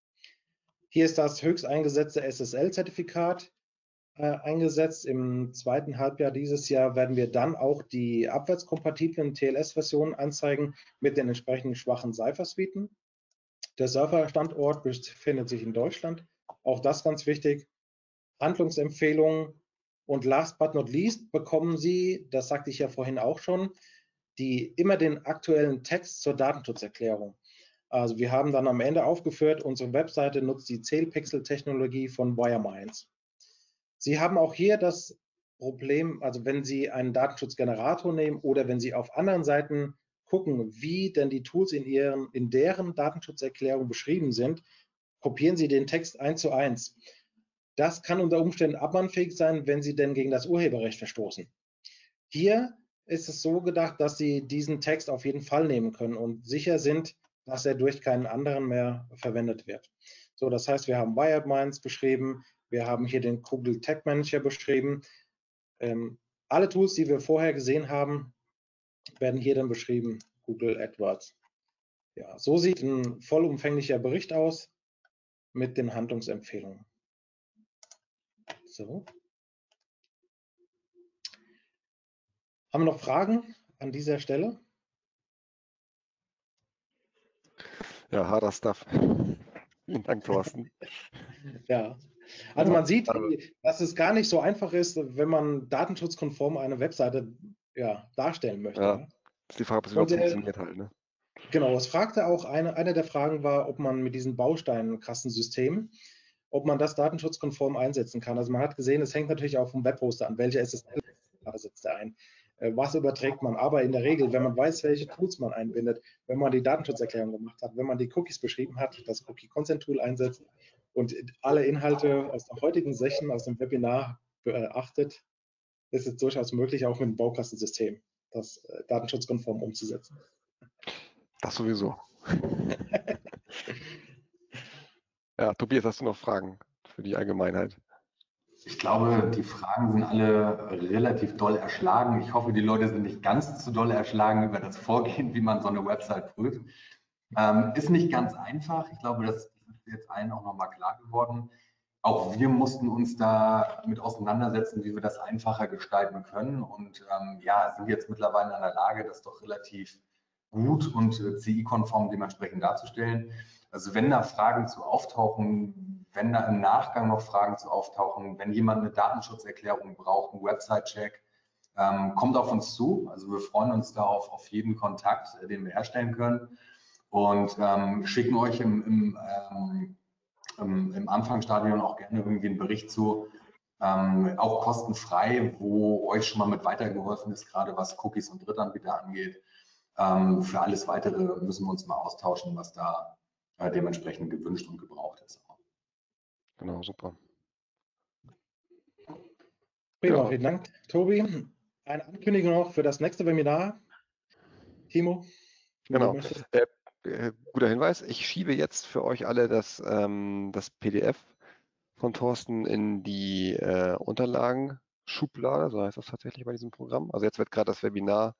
Hier ist das höchst eingesetzte SSL-Zertifikat eingesetzt. Im zweiten Halbjahr dieses Jahr werden wir dann auch die abwärtskompatiblen TLS-Versionen anzeigen mit den entsprechenden schwachen Cypher-Suiten. Der Serverstandort befindet sich in Deutschland. Auch das ganz wichtig. Handlungsempfehlungen. Und last but not least bekommen Sie, das sagte ich ja vorhin auch schon, immer den aktuellen Text zur Datenschutzerklärung. Also wir haben dann am Ende aufgeführt, unsere Webseite nutzt die Zählpixel-Technologie von Wireminds. Sie haben auch hier das Problem, also wenn Sie einen Datenschutzgenerator nehmen oder wenn Sie auf anderen Seiten gucken, wie denn die Tools in deren Datenschutzerklärung beschrieben sind, kopieren Sie den Text 1:1. Das kann unter Umständen abmahnfähig sein, wenn Sie denn gegen das Urheberrecht verstoßen. Hier ist es so gedacht, dass Sie diesen Text auf jeden Fall nehmen können und sicher sind, dass er durch keinen anderen mehr verwendet wird. So, das heißt, wir haben Wireminds beschrieben, wir haben hier den Google Tag Manager beschrieben. Alle Tools, die wir vorher gesehen haben, werden hier dann beschrieben, Google AdWords. Ja, so sieht ein vollumfänglicher Bericht aus mit den Handlungsempfehlungen. So. Haben wir noch Fragen an dieser Stelle? Ja, harter Stuff. Vielen Dank, Thorsten. Ja, also man sieht, also, dass es gar nicht so einfach ist, wenn man datenschutzkonform eine Webseite darstellen möchte. ja, Ja. ist die Frage, ob es überhaupt funktioniert halt. Ne? Genau, es fragte auch, eine der Fragen war, ob man mit diesen Bausteinkastensystemen, ob man das datenschutzkonform einsetzen kann. Also man hat gesehen, es hängt natürlich auch vom Webhoster an, welche SSL setzt er ein. Was überträgt man? Aber in der Regel, wenn man weiß, welche Tools man einbindet, wenn man die Datenschutzerklärung gemacht hat, wenn man die Cookies beschrieben hat, das Cookie Consent Tool einsetzt und alle Inhalte aus der heutigen Session, aus dem Webinar beachtet, ist es durchaus möglich, auch mit dem Baukastensystem das datenschutzkonform umzusetzen. Das sowieso. Ja, Tobias, hast du noch Fragen für die Allgemeinheit? Ich glaube, die Fragen sind alle relativ doll erschlagen. Ich hoffe, die Leute sind nicht ganz zu doll erschlagen über das Vorgehen, wie man so eine Website prüft. Ist nicht ganz einfach. Ich glaube, das ist jetzt allen auch nochmal klar geworden. Auch wir mussten uns da mit auseinandersetzen, wie wir das einfacher gestalten können. Und ja, sind jetzt mittlerweile in der Lage, das doch relativ gut und CI-konform dementsprechend darzustellen. Also wenn da Fragen zu auftauchen, wenn da im Nachgang noch Fragen zu auftauchen, wenn jemand eine Datenschutzerklärung braucht, einen Website-Check, kommt auf uns zu. Also wir freuen uns da auf jeden Kontakt, den wir herstellen können und schicken euch im Anfangsstadion auch gerne irgendwie einen Bericht zu, auch kostenfrei, wo euch schon mal mit weitergeholfen ist, gerade was Cookies und Drittanbieter angeht. Für alles Weitere müssen wir uns mal austauschen, was da dementsprechend gewünscht und gebraucht ist. Genau, super. Prima, vielen Dank, Tobi. Eine Ankündigung noch für das nächste Webinar. Timo? Genau. Guter Hinweis. Ich schiebe jetzt für euch alle das PDF von Thorsten in die Unterlagen-Schublade, so heißt das tatsächlich bei diesem Programm. Also jetzt wird gerade das Webinar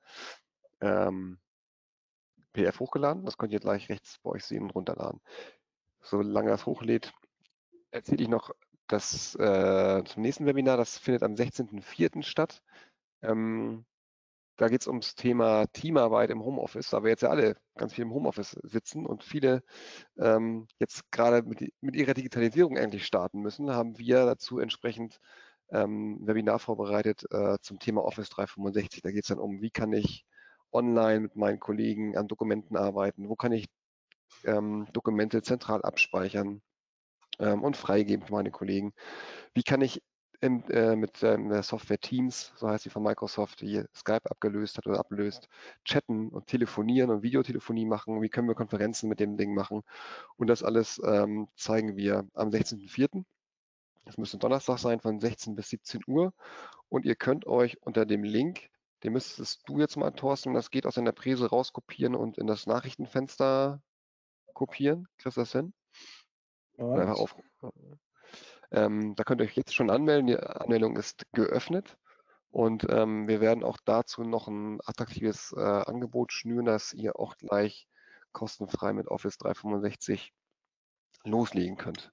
PDF hochgeladen. Das könnt ihr gleich rechts bei euch sehen und runterladen. Solange das hochlädt, erzähle ich noch das zum nächsten Webinar. Das findet am 16.04. statt. Da geht es ums Thema Teamarbeit im Homeoffice, da wir jetzt ja alle ganz viel im Homeoffice sitzen und viele jetzt gerade mit ihrer Digitalisierung endlich starten müssen, haben wir dazu entsprechend ein Webinar vorbereitet zum Thema Office 365. Da geht es dann um, wie kann ich online mit meinen Kollegen an Dokumenten arbeiten, wo kann ich Dokumente zentral abspeichern und freigeben für meine Kollegen. Wie kann ich mit der Software Teams, so heißt sie von Microsoft, die Skype abgelöst hat oder ablöst, chatten und telefonieren und Videotelefonie machen? Wie können wir Konferenzen mit dem Ding machen? Und das alles zeigen wir am 16.04. Das müsste Donnerstag sein, von 16 bis 17 Uhr. Und ihr könnt euch unter dem Link, den müsstest du jetzt mal, Thorsten, das geht aus in der Präse rauskopieren und in das Nachrichtenfenster kopieren. Kriegst du das hin? Oder einfach auf. Da könnt ihr euch jetzt schon anmelden. Die Anmeldung ist geöffnet und wir werden auch dazu noch ein attraktives Angebot schnüren, dass ihr auch gleich kostenfrei mit Office 365 loslegen könnt.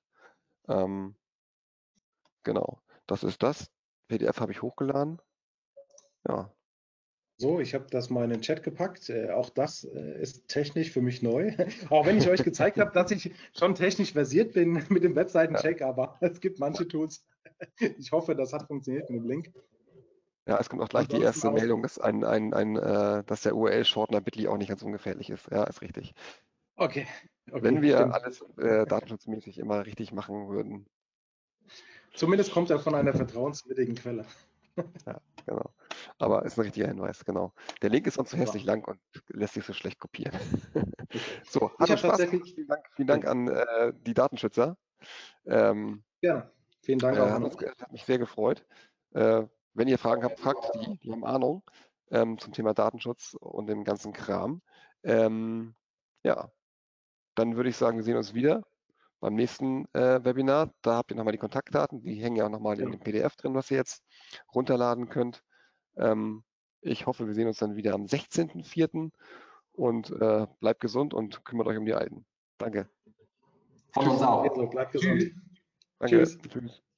Genau, das ist das. PDF habe ich hochgeladen. Ja. So, ich habe das mal in den Chat gepackt. Auch das ist technisch für mich neu. Auch wenn ich euch gezeigt habe, dass ich schon technisch versiert bin mit dem Webseitencheck, aber es gibt manche Tools. Ich hoffe, das hat funktioniert mit dem Link. Ja, es kommt auch gleich die erste Meldung, dass, dass der URL-Shortener Bitly auch nicht ganz ungefährlich ist. Ja, ist richtig. Okay. Wenn wir stimmt. alles datenschutzmäßig immer richtig machen würden. Zumindest kommt er von einer vertrauenswürdigen Quelle. Ja, genau. Aber ist ein richtiger Hinweis, genau. Der Link ist sonst so hässlich lang und lässt sich so schlecht kopieren. So, hat uns Spaß gemacht. Vielen Dank an die Datenschützer. Ja, vielen Dank auch an euch. Hat mich sehr gefreut. Wenn ihr Fragen habt, fragt die haben Ahnung zum Thema Datenschutz und dem ganzen Kram. Ja, dann würde ich sagen, wir sehen uns wieder beim nächsten Webinar. Da habt ihr nochmal die Kontaktdaten, die hängen ja auch nochmal in dem PDF drin, was ihr jetzt runterladen könnt. Ich hoffe, wir sehen uns dann wieder am 16.04. und bleibt gesund und kümmert euch um die Alten. Danke. Von uns auch. Also, bleibt gesund. Danke. Tschüss. Tschüss.